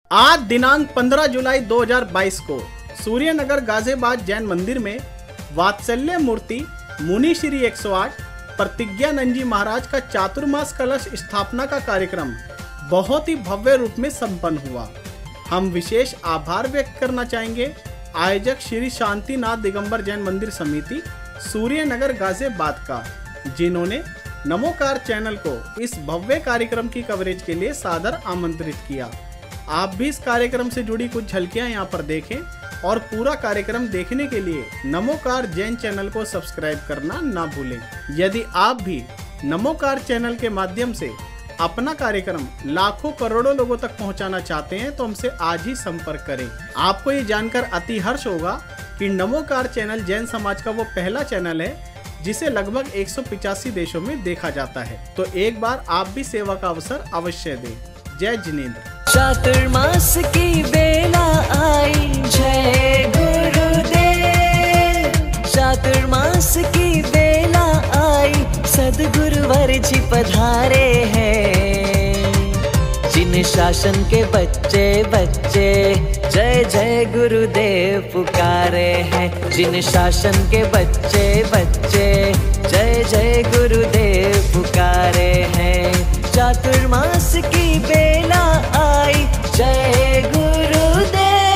आज दिनांक 15 जुलाई 2022 को सूर्यनगर गाजियाबाद जैन मंदिर में वात्सल्य मूर्ति मुनि श्री 108 प्रतिज्ञानंद जी महाराज का चातुर्मास कलश स्थापना का कार्यक्रम बहुत ही भव्य रूप में संपन्न हुआ। हम विशेष आभार व्यक्त करना चाहेंगे आयोजक श्री शांतिनाथ दिगंबर जैन मंदिर समिति सूर्यनगर गाजियाबाद का, जिन्होंने नमोकार चैनल को इस भव्य कार्यक्रम की कवरेज के लिए सादर आमंत्रित किया। आप भी इस कार्यक्रम से जुड़ी कुछ झलकियां यहां पर देखें और पूरा कार्यक्रम देखने के लिए नमोकार जैन चैनल को सब्सक्राइब करना ना भूलें। यदि आप भी नमोकार चैनल के माध्यम से अपना कार्यक्रम लाखों करोड़ों लोगों तक पहुंचाना चाहते हैं तो हमसे आज ही संपर्क करें। आपको ये जानकर अति हर्ष होगा कि नमोकार चैनल जैन समाज का वो पहला चैनल है जिसे लगभग 185 देशों में देखा जाता है। तो एक बार आप भी सेवा का अवसर अवश्य दें। जय जिनेंद्र। चातुर्मास की बेला आई, जय गुरुदेव। चातुर्मास की बेला आई, सद्गुरुवर जी पधारे हैं। जिन शासन के बच्चे बच्चे जय जय गुरुदेव पुकारे हैं। जिन शासन के बच्चे बच्चे जय जय गुरुदेव पुकारे हैं। चातुर्मास की बेला आई, जय गुरुदेव।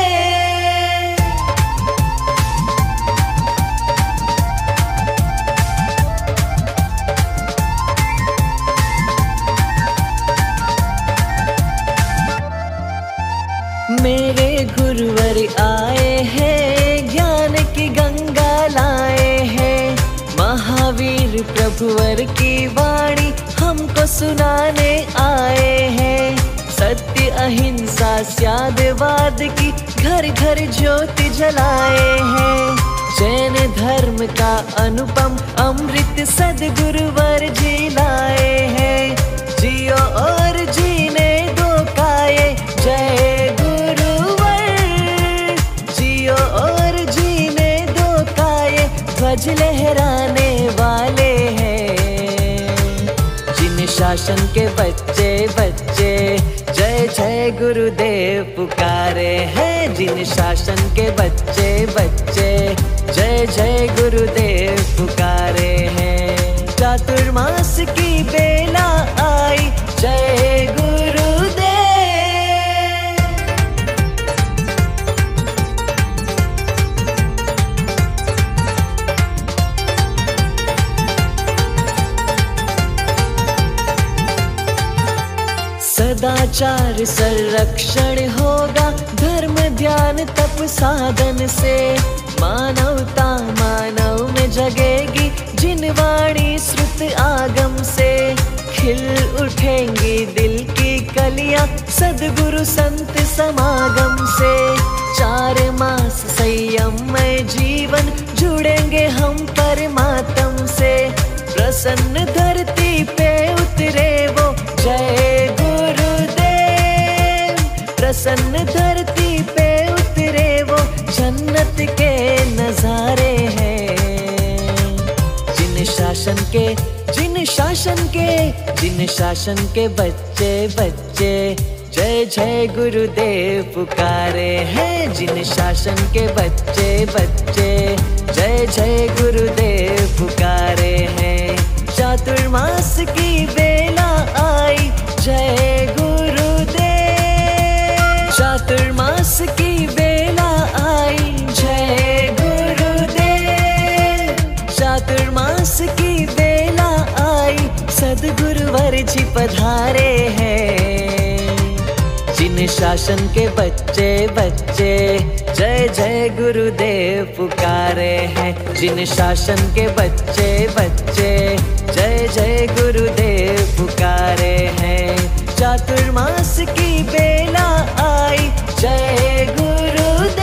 मेरे गुरुवर आए हैं, ज्ञान की गंगा लाए हैं। महावीर प्रभुवर की वाणी हमको सुनाने आए हैं। सत्य अहिंसा स्यादवाद की घर घर ज्योति जलाए हैं। जैन धर्म का अनुपम अमृत सद्गुरुवर जी लाए हैं। जियो और जीने दो काये, जय गुरुवर। जियो और जीने दो काये, ध्वज लहराने वाले हैं। जिन शासन के बच्चे बच्चे जय जय गुरुदेव पुकारे हैं। जिन शासन के बच्चे बच्चे जय जय गुरुदेव पुकारे हैं। चातुर्मास की बेला आई, जय गुरुदेव। सदाचार संरक्षण होगा धर्म ध्यान तप साधन से। मानवता मानव में जगेगी जिन वाणी श्रुत आगम से। खिल उठेंगी दिल की कलियां सद्गुरु संत समागम से। 4 मास संयममय जीवन जुड़ेंगे हम परमात्म से। प्रसन्न धरती पे उतरे वो, जय गुरुदेव। प्रसन्न धरती पे उतरे वो, जन्नत के नजारे हैं। जिन शासन के जिन शासन के जिन शासन के बच्चे बच्चे जय जय गुरुदेव पुकारे हैं। जिन शासन के बच्चे बच्चे जय जय गुरुदेव पुकारे हैं। चातुर्मास की बेला आई, जय गुरुदेव। चातुर्मास की बेला आई, जय गुरुदेव। चातुर्मास की बेला आई, सद्गुरुवर जी पधारे हैं। जिन शासन के बच्चे बच्चे जय जय गुरुदेव पुकारे हैं। जिन शासन के बच्चे बच्चे जय जय गुरुदेव पुकारे हैं। चातुर्मास की बेला आई, जय गुरुदेव।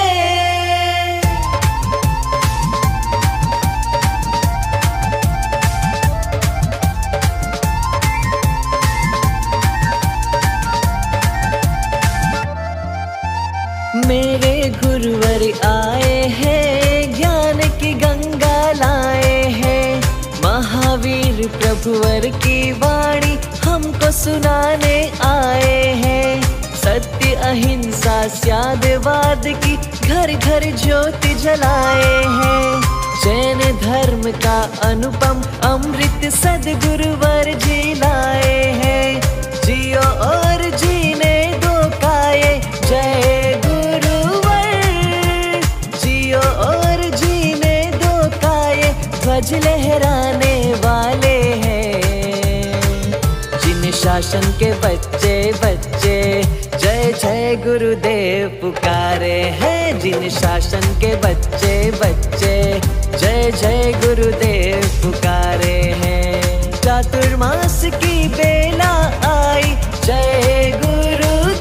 मेरे गुरुवर आए हैं, ज्ञान की गंगा लाए हैं। महावीर प्रभुवर की वाणी हमको सुनाने आए हैं। सत्य अहिंसा स्यादवाद की घर घर ज्योति जलाए हैं। जैन धर्म का अनुपम अमृत सद्गुरुवर जी लाए हैं। जियो और जीने दो काये जय गुरुवर, जियो और जीने दो काये ध्वज लहराने वाले हैं। जिन शासन के बच्चे बच्चे जय जय गुरुदेव पुकारे हैं। जिन शासन के बच्चे बच्चे जय जय गुरुदेव पुकारे हैं। चातुर्मास की बेला आई जय गुरुदेव।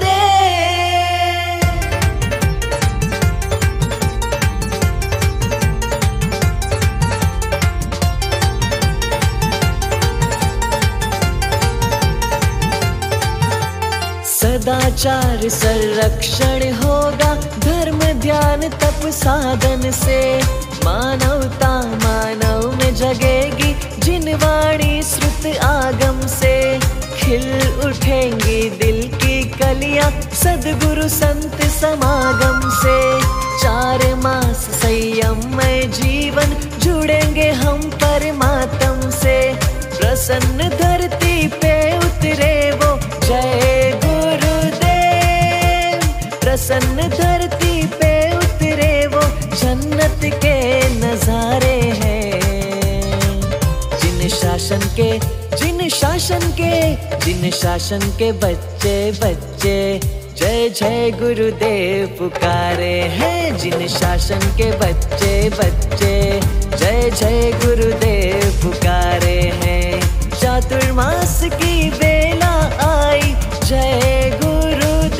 सदाचार संरक्षण होगा धर्म ध्यान तप साधन से। मानवता मानव में जगेगी जिन वाणी श्रुत आगम से। खिल उठेंगी दिल की कलियां सद्गुरु संत समागम से। 4 मास संयममय जीवन जुड़ेंगे हम परमात्म से। प्रसन्न धरती पे उतरे वो जय गुरुदेव। प्रसन्न धरती पे उतरे वो जन्नत के नजारे हैं। जिन शासन के जिन शासन के जिन शासन के बच्चे बच्चे जय जय गुरुदेव पुकारे हैं। जिन शासन के बच्चे बच्चे जय जय गुरुदेव पुकारे हैं। चातुर्मास की बेला आई जय गुरुदेव।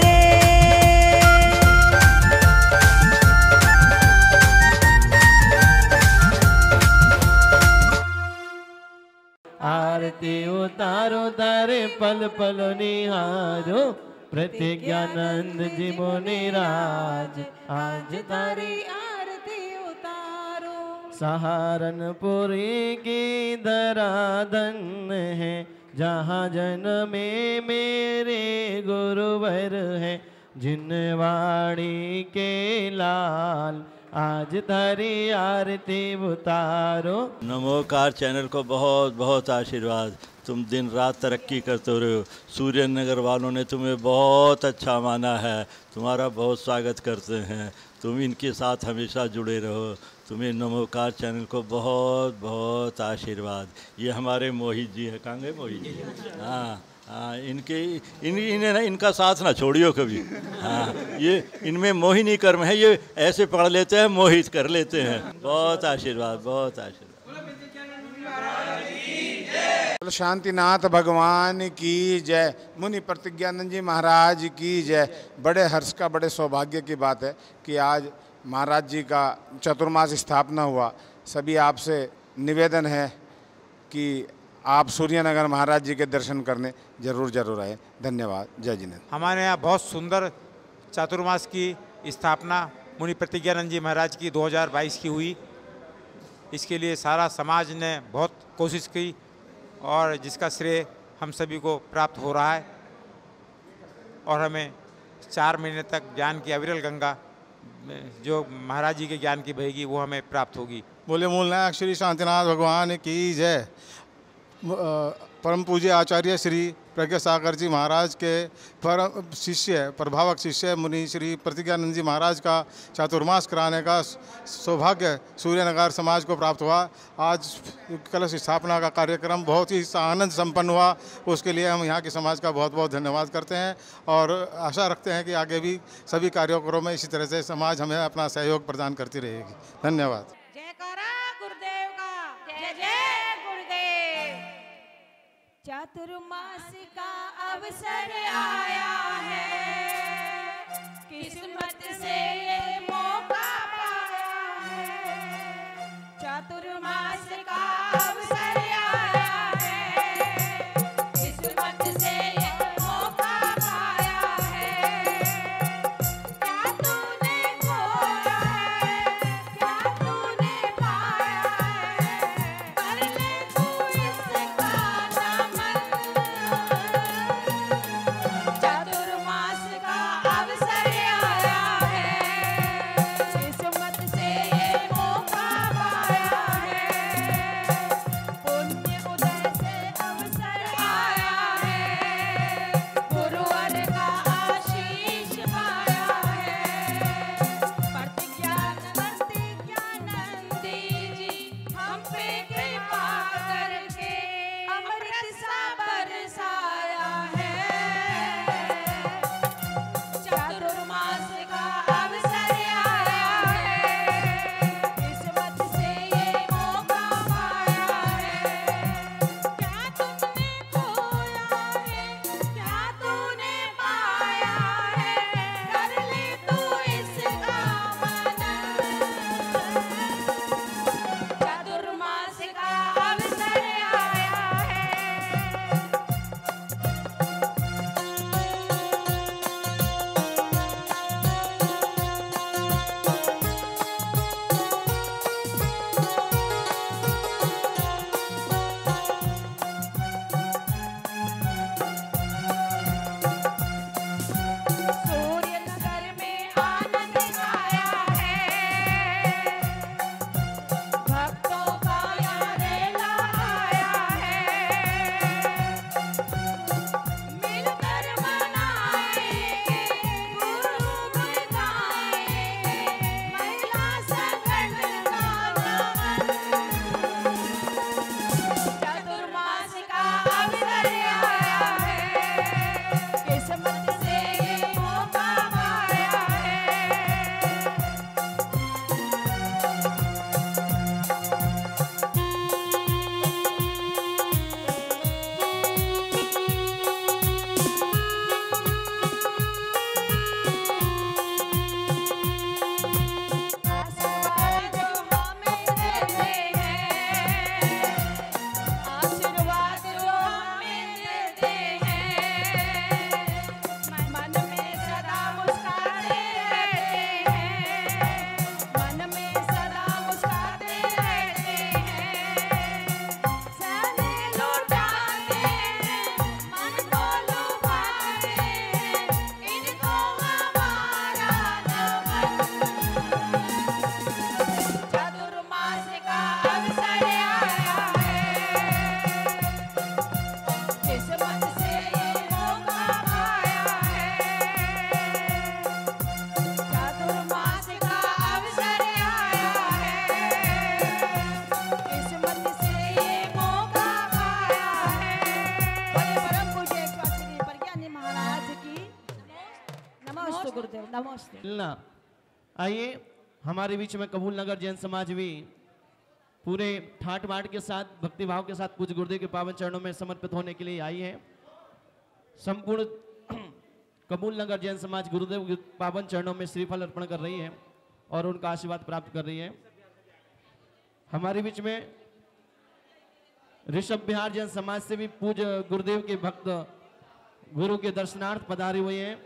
आरती उतारो तारे पल पल निहारो। प्रतिज्ञानंद जी मुनिराज आज तारी आरती उतारो। सहारनपुरी की धराधन है जहाँ जन्मे मेरे गुरुवर है। जिन वाणी के लाल आज तारी आरती उतारो। नमोकार चैनल को बहुत बहुत आशीर्वाद। तुम दिन रात तरक्की करते रहे हो। सूर्य नगर वालों ने तुम्हें बहुत अच्छा माना है। तुम्हारा बहुत स्वागत करते हैं। तुम इनके साथ हमेशा जुड़े रहो। तुम्हें नमोकार चैनल को बहुत बहुत आशीर्वाद। ये हमारे मोहित जी है। कहाँ गए मोहित जी? हाँ हाँ, इन्हें ना इनका साथ ना छोड़ियो कभी। हाँ, ये इनमें मोहिनी कर्म है। ये ऐसे पढ़ लेते हैं, मोहित कर लेते हैं। बहुत आशीर्वाद, बहुत आशीर्वाद। शांतिनाथ भगवान की जय। मुनि प्रतिज्ञानंद जी महाराज की जय। बड़े हर्ष का, बड़े सौभाग्य की बात है कि आज महाराज जी का चतुर्मास स्थापना हुआ। सभी आपसे निवेदन है कि आप सूर्यनगर महाराज जी के दर्शन करने जरूर आए। धन्यवाद। जय जिनेंद्र। हमारे यहाँ बहुत सुंदर चातुर्मास की स्थापना मुनि प्रतिज्ञानंद जी महाराज की 2022 की हुई। इसके लिए सारा समाज ने बहुत कोशिश की और जिसका श्रेय हम सभी को प्राप्त हो रहा है। और हमें 4 महीने तक ज्ञान की अविरल गंगा जो महाराज जी के ज्ञान की बहेगी वो हमें प्राप्त होगी। बोले मूल नायक श्री शांतिनाथ भगवान की जय। परम पूज्य आचार्य श्री प्रज्ञा सागर जी महाराज के परम शिष्य, प्रभावक शिष्य मुनि श्री प्रतिज्ञानंद जी महाराज का चातुर्मास कराने का सौभाग्य सूर्यनगर समाज को प्राप्त हुआ। आज कलश स्थापना का कार्यक्रम बहुत ही आनंद संपन्न हुआ। उसके लिए हम यहाँ के समाज का बहुत बहुत धन्यवाद करते हैं और आशा रखते हैं कि आगे भी सभी कार्यक्रमों में इसी तरह से समाज हमें अपना सहयोग प्रदान करती रहेगी। धन्यवाद। जयकारा गुरुदेव का। जय जय गुरुदेव। चातुर्मास का अवसर आया है, किस्मत से ये मौका पाया है। चातुर्मास का अवसर आया है, किस्मत से ये मौका पाया है। क्या तूने खोया है, क्या तूने पाया है, कर ले तू इसका दामन। चातुर्मास का नमस्ते। मिलना। आइए हमारे बीच में कबूल नगर जैन समाज भी पूरे ठाट बाट के साथ भक्तिभाव के साथ पूज्य गुरुदेव के पावन चरणों में समर्पित होने के लिए आई है। संपूर्ण कबूल नगर जैन समाज गुरुदेव के पावन चरणों में श्रीफल अर्पण कर रही है और उनका आशीर्वाद प्राप्त कर रही है। हमारे बीच में ऋषभ बिहार जैन समाज से भी पूज्य गुरुदेव के भक्त गुरु के दर्शनार्थ पधारे हुए हैं।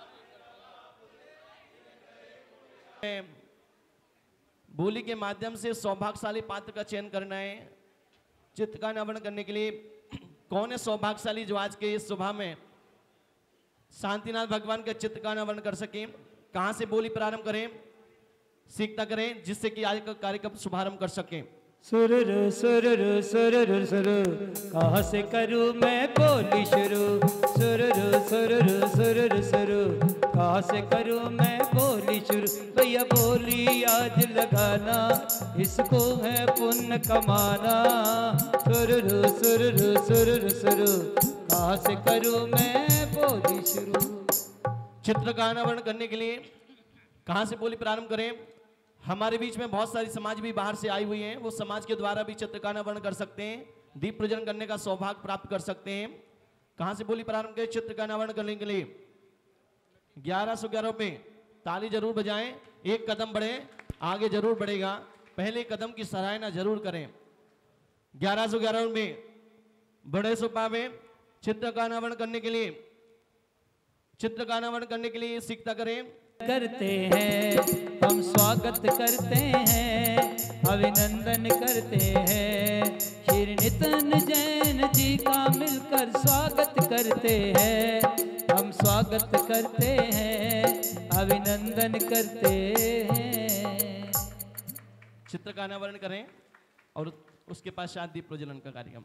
बोली के माध्यम से सौभाग्यशाली पात्र का चयन करना है। चित्त का अनावरण करने के लिए कौन है सौभाग्यशाली जो आज के इस सुबह में शांतिनाथ भगवान के चित्त का अनावरण कर सके। कहां से बोली प्रारंभ करें, सीखता करें, जिससे कि आज का कार्यक्रम शुभारंभ कर सकें। सुरुरु सुरुरु सुरुरु सुरु, कहाँ से करूँ मैं बोली शुरू। सुरुरु सुरुरु सुरुरु सुरु, कहाँ से करूँ मैं बोली शुरू। भैया बोली आज लगाना, इसको है पुण्य कमाना। सुरुरु सुरुरु सुरुरु सुरु, कहाँ से करूँ मैं बोली शुरू। चित्र का अनावरण करने के लिए कहां से बोली प्रारंभ करें। हमारे बीच में बहुत सारी समाज भी बाहर से आई हुई हैं, वो समाज के द्वारा भी चित्र का अनावरण कर सकते हैं, दीप प्रज्वलन करने का सौभाग्य प्राप्त कर सकते हैं। कहां से बोली प्रारंभ करें चित्र का अनावरण करने के लिए। 1111 पे ताली जरूर बजाएं, एक कदम बढ़े, आगे जरूर बढ़ेगा, पहले कदम की सराहना जरूर करें। 1111 में बड़े सुपा में चित्र का अनावरण करने के लिए, चित्र का अनावरण करने के लिए सीखता करें। करते हैं हम स्वागत करते हैं, अभिनंदन करते हैं। श्री नितिन जैन जी का मिलकर स्वागत करते हैं, हम स्वागत करते हैं, अभिनंदन करते हैं। चित्र का अनावरण करें और उसके पश्चात दीप प्रज्वलन का कार्यक्रम।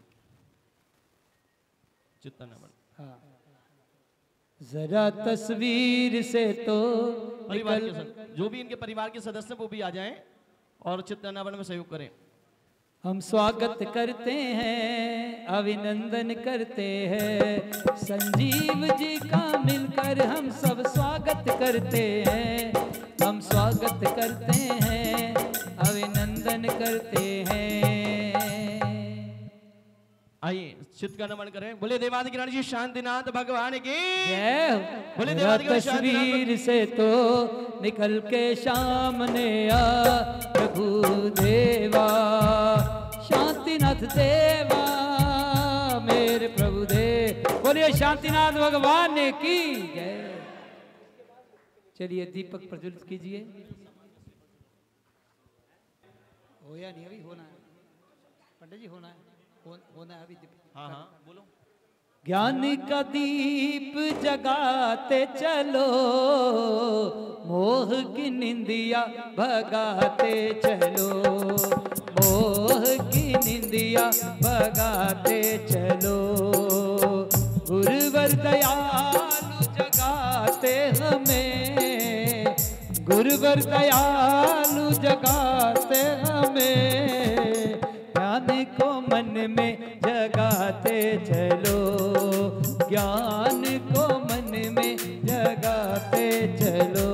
चित्र अनावरण। हाँ। जरा तस्वीर से तो परिवार के जो भी इनके परिवार के सदस्य वो भी आ जाएं और चित्र अनावरण में सहयोग करें। हम स्वागत करते हैं, अभिनंदन करते हैं। संजीव जी का मिलकर हम सब स्वागत करते हैं, हम स्वागत करते हैं, अभिनंदन करते हैं। आइए चित्त का अनावरण करें। बोले देवाधिकारी जी शांतिनाथ भगवान की जय हो। बोले जरा देवाधिकारी तस्वीर से तो निकल के सामने आ प्रभु देवा, शांतिनाथ देवा मेरे प्रभु देव। बोलिए शांतिनाथ भगवान की जय। चलिए दीपक प्रज्वलित कीजिए। हो या नहीं, अभी होना है पंडित जी, होना है, होना है अभी। हाँ हाँ बोलो। ज्ञान का दीप जगाते चलो, मोह की निंदिया भगाते चलो, मोह की निंदिया भगाते चलो। गुरुवर दयालु जगाते हमें, गुरुवर दयालु जगाते हमें। ज्ञान को मन में जगाते चलो, ज्ञान को मन में जगाते चलो।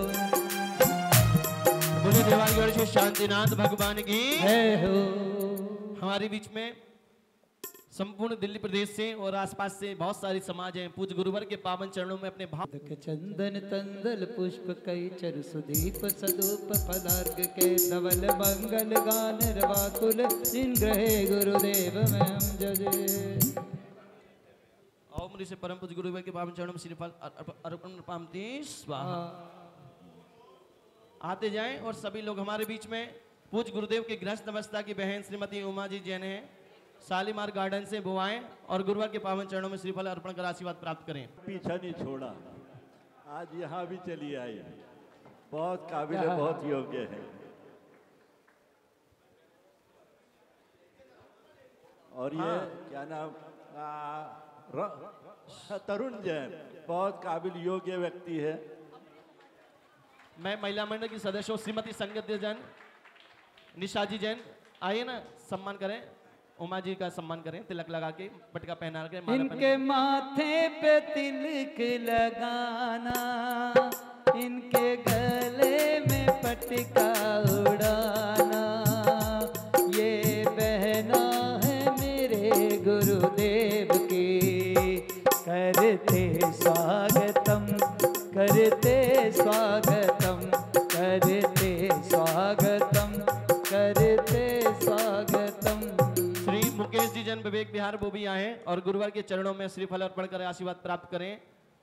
बोले देवाधिकारी श्री शांतिनाथ भगवान की जय हो। हमारे बीच में संपूर्ण दिल्ली प्रदेश से और आसपास से बहुत सारी समाज हैं। पूज्य गुरुवर के पावन चरणों में अपने भाव चंदन तंदल पुष्प कई चर सुदीप सदूप फलार्ग के धवल मंगल गान रवाकुल जिन ग्रहे गुरुदेव में हम जजे। और मुझे से परम पूज्य गुरुवर के पावन चरणों में श्रीफल अर्पण पामती स्वाहा। आते जाएं और सभी लोग हमारे बीच में पूज्य गुरुदेव के गृहस्थ अवस्था की बहन श्रीमती उमा जी जैन है, शालीमार गार्डन से बुआएं और गुरुवार के पावन चरणों में श्रीफल अर्पण कर आशीर्वाद प्राप्त करें। पीछा नहीं छोड़ा, आज यहाँ भी चली आई, बहुत काबिल है, बहुत योग्य है। और ये क्या नाम, तरुण जैन, बहुत काबिल योग्य व्यक्ति है। मैं महिला मंडल की सदस्य हूँ श्रीमती संगत जैन, निशा जी जैन, आइए ना सम्मान करें, उमा जी का सम्मान करें, तिलक लगा के पटका पहना के। इनके माथे पे तिलक लगाना, इनके गले में पटका उड़ाना, ये बहना है मेरे गुरुदेव की। करते स्वागतम, करते स्वागतम, करते स्वागतम, करते स्वागतम। श्री मुकेश जी जन विवेक विहार वो भी आए और गुरुवार के चरणों में श्रीफल अर्पण कर आशीर्वाद प्राप्त करें।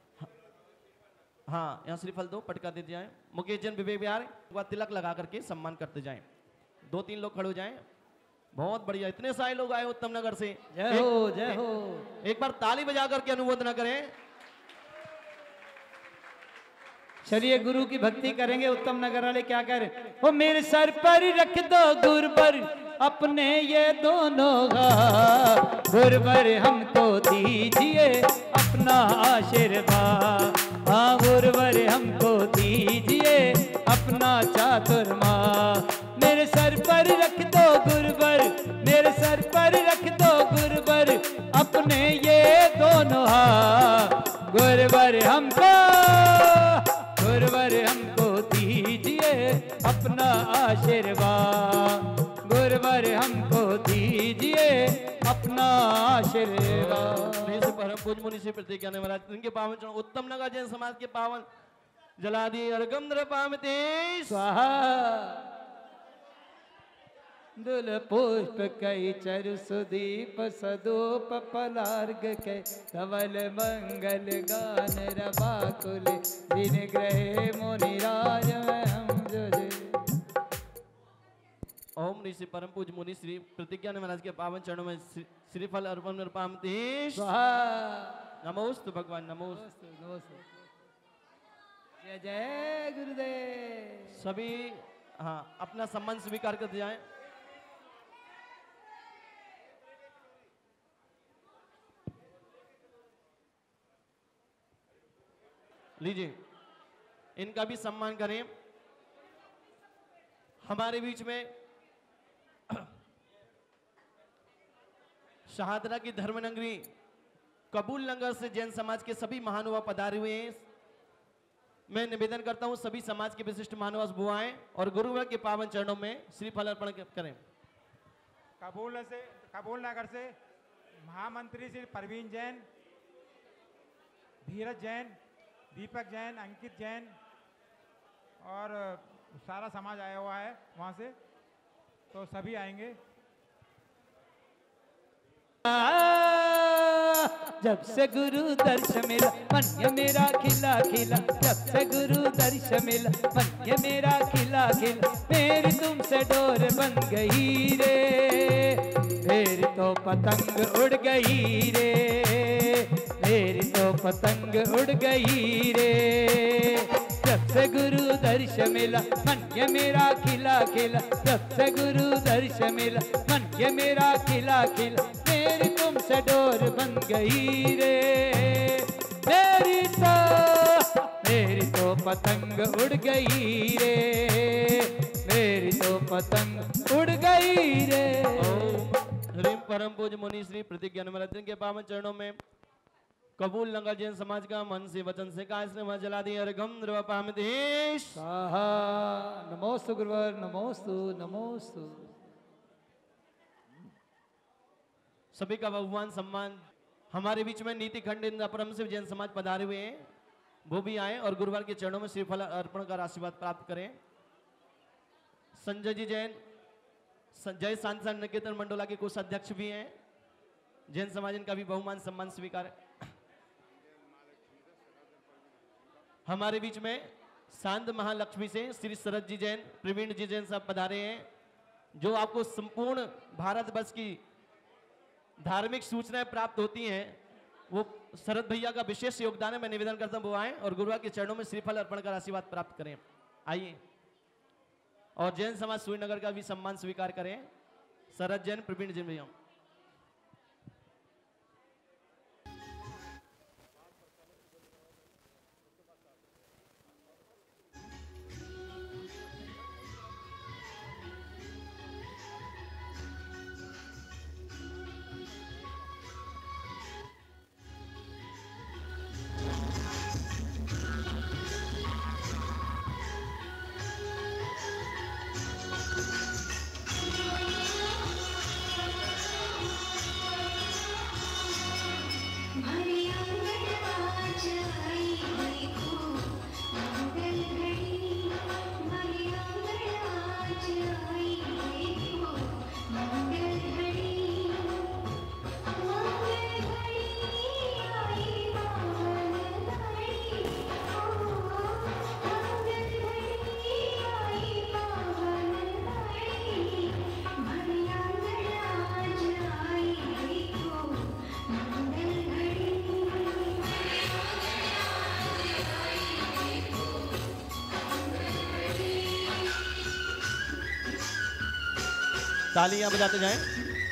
हाँ, यहाँ श्रीफल दो, पटका दे जाए। मुकेश जन विवेक विहार तिलक लगा करके सम्मान करते जाएं। 2-3 लोग खड़े हो जाएं। बहुत बढ़िया, इतने सारे लोग आए उत्तम नगर से। जय हो, जय हो। एक बार ताली बजा करके अनुमोदना करें। चलिए गुरु की भक्ति करेंगे। उत्तम नगर वाले क्या कह रहे? वो मेरे सर पर रख दो गुरुवर अपने ये दोनों हाथ, गुरुवर हमको दीजिए अपना आशीर्वाद। हाँ गुरुवर हमको दीजिए अपना चातुर्मा। मेरे सर पर रख दो गुरुवर, मेरे सर पर रख दो गुरुवर अपने ये दोनों हाथ, गुरुवर हमको, गुरुवर हमको दीजिए अपना आशीर्वाद। गुरुवर हमको दीजिए अपना आशीर्वाद। परम पूज्य मुनि श्री प्रतिज्ञा महाराज इनके पावन चरण उत्तम नगर जैन समाज के पावन जलादि अर्घम द्रपामते स्वाहा। दुल पुष्प कई चरु सुदीप सदूप पलार्ग के धवल मंगल गान रवाकुल दिन ग्रहे मुनिराज हम जुझे। ओम ऋषि परम पूज्य मुनि श्री प्रतिज्ञा महाराज के पावन चरणों में श्रीफल अर्पण निरपामते स्वाहा। नमोस्तु भगवान, नमोस्तु। जय जय गुरुदेव। सभी हाँ अपना सम्मान स्वीकार करते जाएं। लीजिए इनका भी सम्मान करें। हमारे बीच में शहादरा की धर्मनगरी कबूल नगर से जैन समाज के सभी महानुभाव पधारे हुए हैं। मैं निवेदन करता हूं सभी समाज के विशिष्ट महानुभाव बुआएं और गुरुवर के पावन चरणों में श्रीफल अर्पण करें। कबूल नगर से महामंत्री श्री परवीन जैन, धीरज जैन, दीपक जैन, अंकित जैन और सारा समाज आया हुआ है वहाँ से, तो सभी आएंगे। जब से गुरु दर्श मिला मन ये मेरा खिला खिला, जब से गुरु दर्श मिला मन ये मेरा खिला खिला। मेरी तुमसे डोर बन गई रे, मेरी तो पतंग उड़ गई रे, मेरी तो पतंग उड़ गई रे। जब से गुरु दर्श मिला मन ये मेरा खिला खिला, जब से गुरु दर्श मिला मन ये मेरा खिला खिला। मेरी तुमसे डोर बन गई रे, मेरी तो पतंग उड़ गई रे, मेरी तो पतंग उड़ गई रे। ह्रीम परम पूज्य मुनि श्री प्रतिज्ञा महाराज के पावन चरणों में कबूल नगर जैन समाज का मन से वचन से का इसने जला दिया अर्घम द्रवपामदेश। नमोस्तु गुरुवर, नमोस्तु नमोस्तु। सभी का बहुमान सम्मान। हमारे बीच में नीति खंड अपरम से जैन समाज पधारे हुए हैं, वो भी आए और गुरुवार के चरणों में श्रीफल अर्पण कर आशीर्वाद प्राप्त करें। संजय जी जैन जय सांसद निकेतन मंडोला के कुछ अध्यक्ष भी हैं जैन समाज, इनका भी बहुमान सम्मान स्वीकार है। हमारे बीच में सांद महालक्ष्मी से श्री शरद जी जैन, प्रवीण जी जैन साहब पधारे हैं, जो आपको संपूर्ण भारत वर्ष की धार्मिक सूचनाएं प्राप्त होती हैं। वो शरद भैया का विशेष योगदान है। मैं निवेदन करता हूं वो आए और गुरुवार के चरणों में श्रीफल अर्पण कर आशीर्वाद प्राप्त करें। आइए और जैन समाज सूर्यनगर का भी सम्मान स्वीकार करें। शरद जैन, प्रवीण जैन भैया। तालियां बजाते जाएं।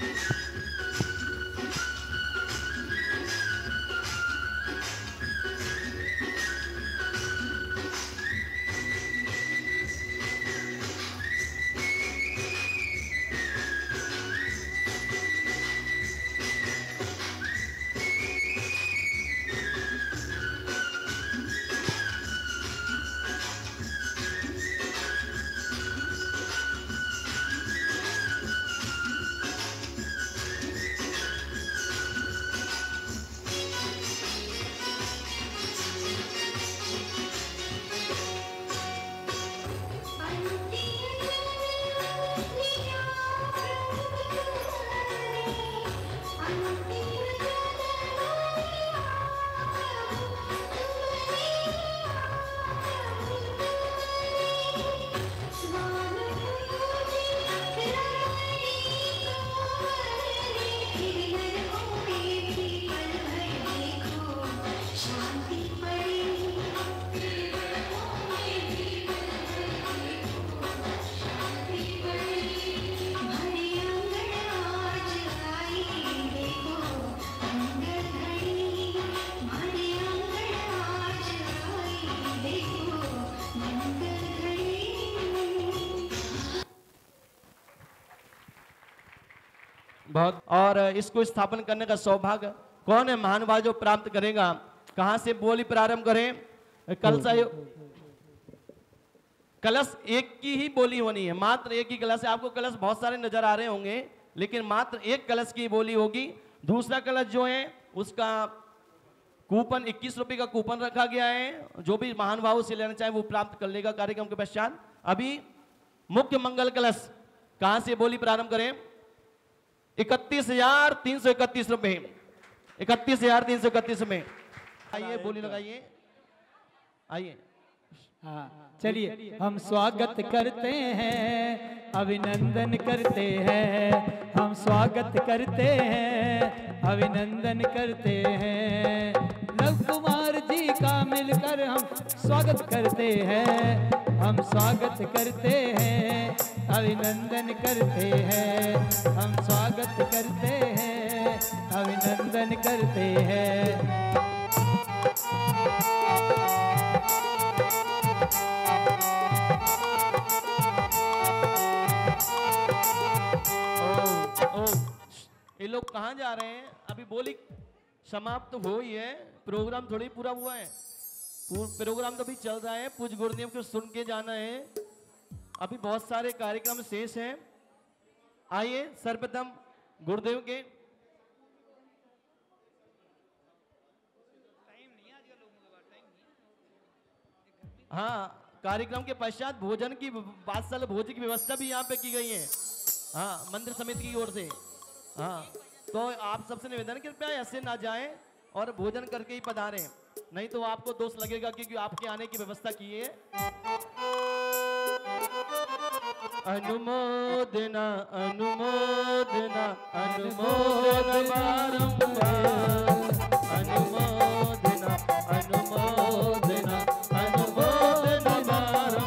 बहुत। और इसको स्थापन करने का सौभाग्य कौन है महानुभाव जो प्राप्त करेगा? कहां से बोली प्रारंभ करें? कलश एक की ही बोली होनी है, मात्र एक ही कलश है। आपको कलश बहुत सारे नजर आ रहे होंगे, लेकिन मात्र एक कलश की बोली होगी। दूसरा कलश जो है उसका कूपन 21 रुपए का कूपन रखा गया है, जो भी महानुभाव से लेना चाहे वो प्राप्त कर लेगा कार्यक्रम के पश्चात। अभी मुख्य मंगल कलश कहां से बोली प्रारंभ करें? 31,331 रुपए, 31,331 में आइए बोली लगाइए। आइए हाँ चलिए, हम स्वागत करते हैं, अभिनंदन करते हैं, हम स्वागत करते हैं, अभिनंदन करते हैं। लव कुमार जी का मिलकर हम स्वागत करते हैं, हम स्वागत करते हैं, अभिनंदन करते हैं, हम स्वागत करते हैं, अभिनंदन करते हैं। ये लोग कहाँ जा रहे हैं? अभी बोली समाप्त तो हो ही है, प्रोग्राम थोड़ी पूरा हुआ है। प्रोग्राम तो अभी चल रहा है, पूज्य गुरुदेव को सुन के जाना है। अभी बहुत सारे कार्यक्रम शेष हैं। आइए सर्वप्रथम गुरुदेव के हाँ कार्यक्रम के पश्चात भोजन की वात्सल भोजन की व्यवस्था भी यहाँ पे की गई है, हाँ मंदिर समिति की ओर से। हाँ तो आप सबसे निवेदन है कृपया ऐसे ना जाएं और भोजन करके ही पधारें, नहीं तो आपको दोष लगेगा क्योंकि आपके आने की व्यवस्था की है। अनुमोदना अनुमोदना अनुमोदना अनुमोदना अनुमोदना अनुमोदना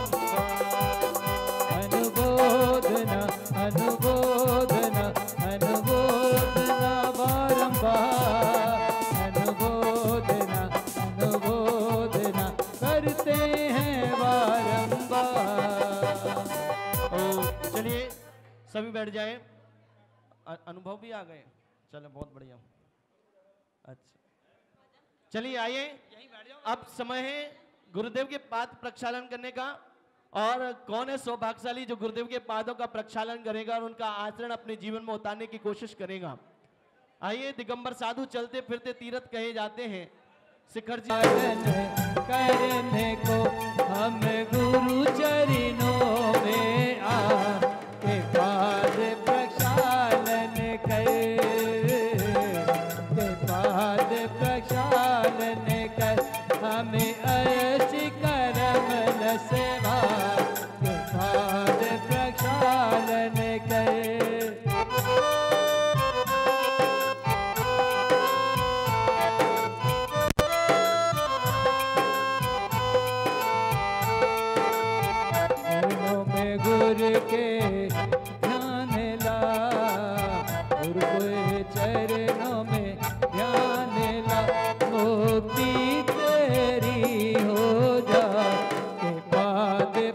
अनुमोदना अनुमोदना अनुमोदना बारंबार अनुमोदना अनुमोदना करते हैं बारंबार। चलिए सभी बैठ जाएं। अनुभव भी आ गए, चलो बहुत बढ़िया। अच्छा चलिए आइए, अब समय है गुरुदेव के पाद प्रक्षालन करने का। और कौन है सौभाग्यशाली जो गुरुदेव के पादों का प्रक्षालन करेगा और उनका आचरण अपने जीवन में उतारने की कोशिश करेगा। आइए, दिगंबर साधु चलते फिरते तीर्थ कहे जाते हैं। शिखर जी करने को हम गुरु चरणों में आके पाद प्रक्षालन कर, के पाद प्रक्षालन कर, हमें ऐसी करम न सेवा के पाद प्रक्षालन कर।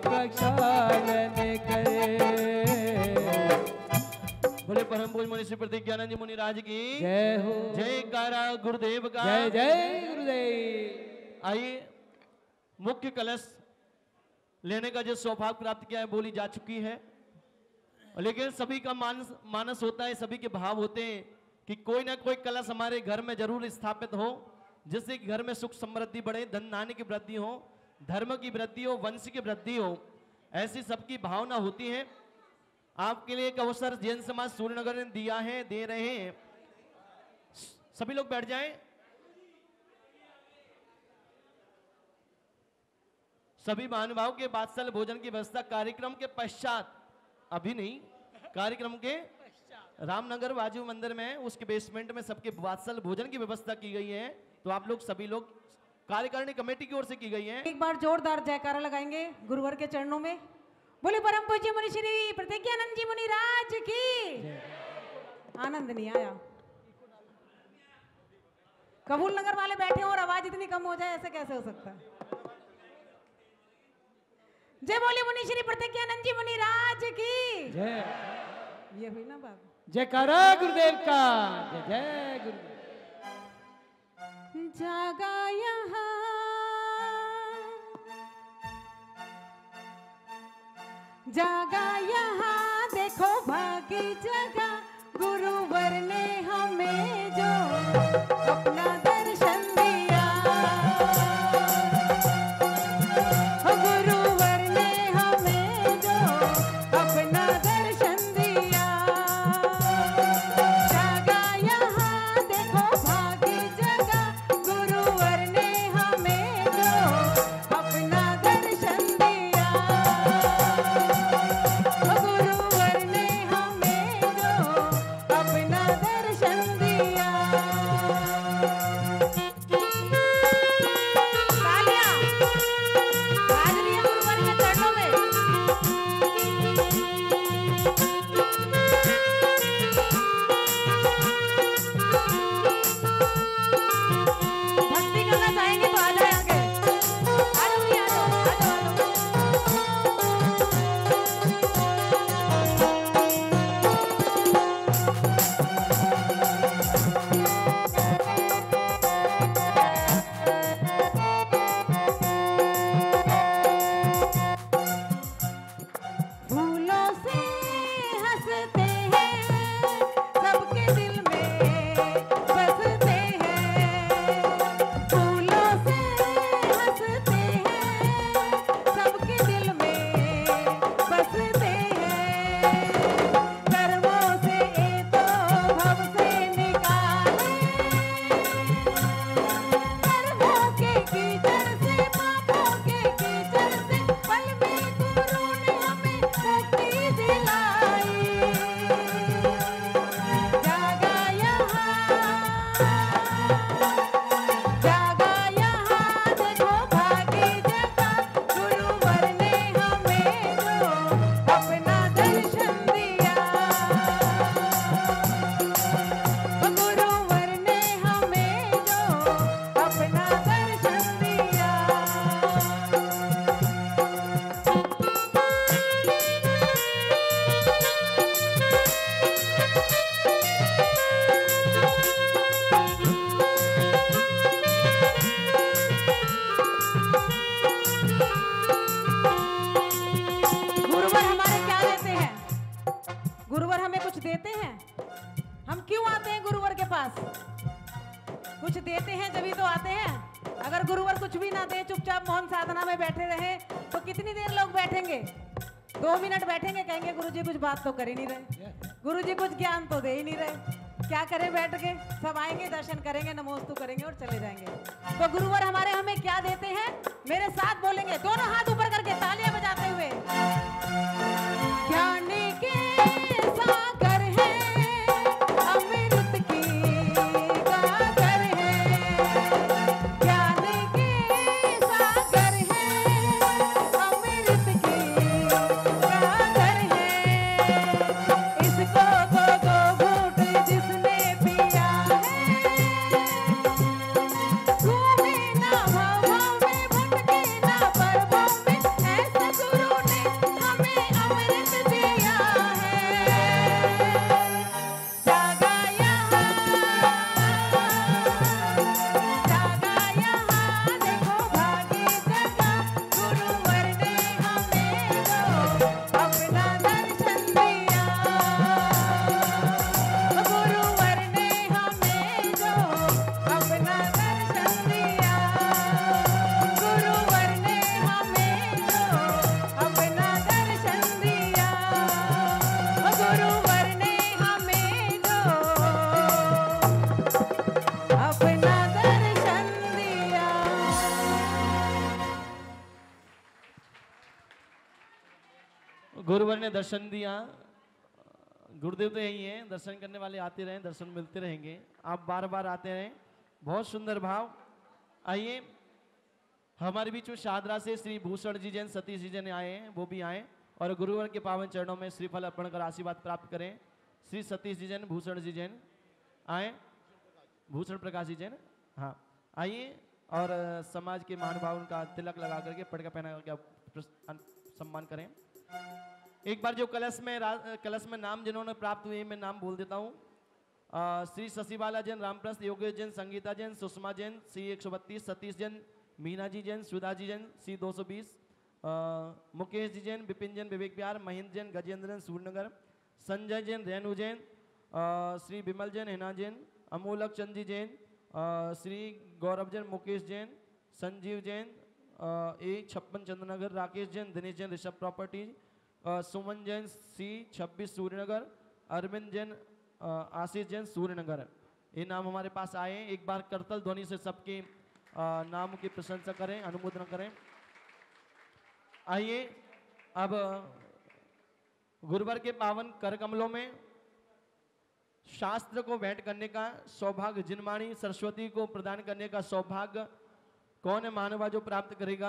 प्रक्षालन करे। बोले परम पूज्य मुनि श्री प्रतिज्ञानंद जी मुनि राज की जय हो। जय कारा गुरुदेव का जय जय गुरुदेव। आइए, मुख्य कलश लेने का जो सौभाग्य प्राप्त किया है बोली जा चुकी है, लेकिन सभी का मानस होता है, सभी के भाव होते हैं कि कोई ना कोई कलश हमारे घर में जरूर स्थापित हो, जिससे घर में सुख समृद्धि बढ़े, धन धान्य की वृद्धि हो, धर्म की वृद्धि हो, वंश की वृद्धि हो। ऐसी सबकी भावना होती है। आपके लिए एक अवसर जैन समाज सूर्यनगर ने दिया है, दे रहे हैं। सभी लोग बैठ जाएं। सभी महानुभाव के वात्सल्य भोजन की व्यवस्था कार्यक्रम के पश्चात, अभी नहीं, कार्यक्रम के रामनगर बाजू मंदिर में उसके बेसमेंट में सबके वात्सल्य भोजन की व्यवस्था की गई है। तो आप लोग सभी लोग कार्यकारिणी कमेटी की ओर से की गई है। एक बार जोरदार जयकारा लगाएंगे गुरुवर के चरणों में। बोले परम पूज्य मुनि श्री प्रतिज्ञानंद जी मुनि राज की। आनंद नहीं आया। कबूल नगर वाले बैठे हो और आवाज इतनी कम हो जाए, ऐसे कैसे हो सकता है? जय बोले मुनि श्री प्रतिज्ञानंद जी मुनि राज की जय। ये हुई ना बात। जयकारा गुरुदेव का। जय जय गुरुदेव। जागा यहाँ जागा यहाँ देखो भागी जगह, गुरुवर ने हमें जो अपना दर्शन दिया। गुरुवर ने हमें जो अपना दर्शन दिया। जागा यहाँ देखो भागी जगह, गुरुवर ने हमें जो अपना दर्शन दिया। गुरुवर ने हमें जो अपना दर्शन दिया। तालियां बाज रही है गुरुवर के चरणों में। भक्ति करना चाहेंगे तो आ जाए आगे। आ जाओ भैया, आ जाओ, आ जाओ, फूलों से हंसते हैं, सबके दिल में बसते हैं। फूलों से हंसते हैं, सबके दिल में बसते हैं। कर्मों से तो भव से निकाले, कर्मों के कीचड़ से, पापों के कीचड़ से, पल में गुरु ने हमें मुक्ति दिलाई। जागा यहाँ देखो भागी जगह, गुरुवर ने हमें जो अपना दर्शन दिया। गुरुवर ने हमें जो अपना दर्शन दिया। गुरुवर हमारे क्या देते हैं? गुरुवर हमें कुछ देते हैं? हम क्यों आते हैं गुरुवर के पास? कुछ देते हैं जभी तो आते हैं। अगर गुरुवर कुछ भी ना दे, चुपचाप मौन साधना में बैठे रहे, तो कितनी देर लोग बैठेंगे? 2 मिनट बैठेंगे, कहेंगे गुरुजी कुछ बात तो कर ही नहीं रहे, गुरुजी कुछ ज्ञान तो दे ही नहीं रहे। क्या करें बैठ के? सब आएंगे, दर्शन करेंगे, नमोस्तु करेंगे और चले जाएंगे। तो गुरुवर हमारे हमें क्या देते हैं? मेरे साथ बोलेंगे, दोनों हाथ ऊपर करके तालियां बजाते हुए। ज्ञान के सागर है, अमृत की गागर है। ज्ञान के सागर है, अमृत की गागर है। इसको दो घूंट जिसने पिया है, घूमे ना भवों में, भटके ना पर्वों में, ऐसा गुरुवर ने दर्शन दिया। गुरुदेव तो यही है, दर्शन करने वाले आते रहें, दर्शन मिलते रहेंगे, आप बार बार आते रहें। बहुत सुंदर भाव। आइए हमारे बीच में शाहदरा से श्री भूषण जी जैन, सतीश जी जैन आए हैं, वो भी आए और गुरुवर के पावन चरणों में श्रीफल अर्पण कर आशीर्वाद प्राप्त करें। श्री सतीश जी जैन, भूषण जी जैन आए, भूषण प्रकाश जी जैन, हाँ आइए और समाज के महानुभाव का तिलक लगा करके पटका पहना करके सम्मान करें। एक बार जो कलश में नाम जिन्होंने प्राप्त हुए मैं नाम बोल देता हूँ। Shri Shashibala Jain, Ramprastha, Yogesh Jain, Sangeeta Jain, Sushma Jain, C 132, Satish Jain, Meena ji Jain, Sudha ji Jain, C 220, Mukesh ji Jain, Vipin Jain, Vivek Vihar, Mahendra Jain, Gajendra Jain, Suryanagar, Sanjay Jain, Renu Jain, Shri Vimal Jain, Hina Jain, Amolak Chand ji Jain, Shri Gaurav Jain, Mukesh Jain, Sanjeev Jain, A56 Chandranagar, Rakesh Jain, Dinesh Jain, Rishabh property, Suman Jain, C26 Suryanagar, Arvind Jain, Ashish Jain, Suryanagar. ये नाम हमारे पास आए हैं। एक बार करतल ध्वनि से सबके नाम की प्रशंसा करें, अनुमोदन करें। आइए अब गुरुवर के पावन कर कमलों में शास्त्र को भेंट करने का सौभाग्य, जिनवाणी सरस्वती को प्रदान करने का सौभाग्य कौन है मानवा जो प्राप्त करेगा?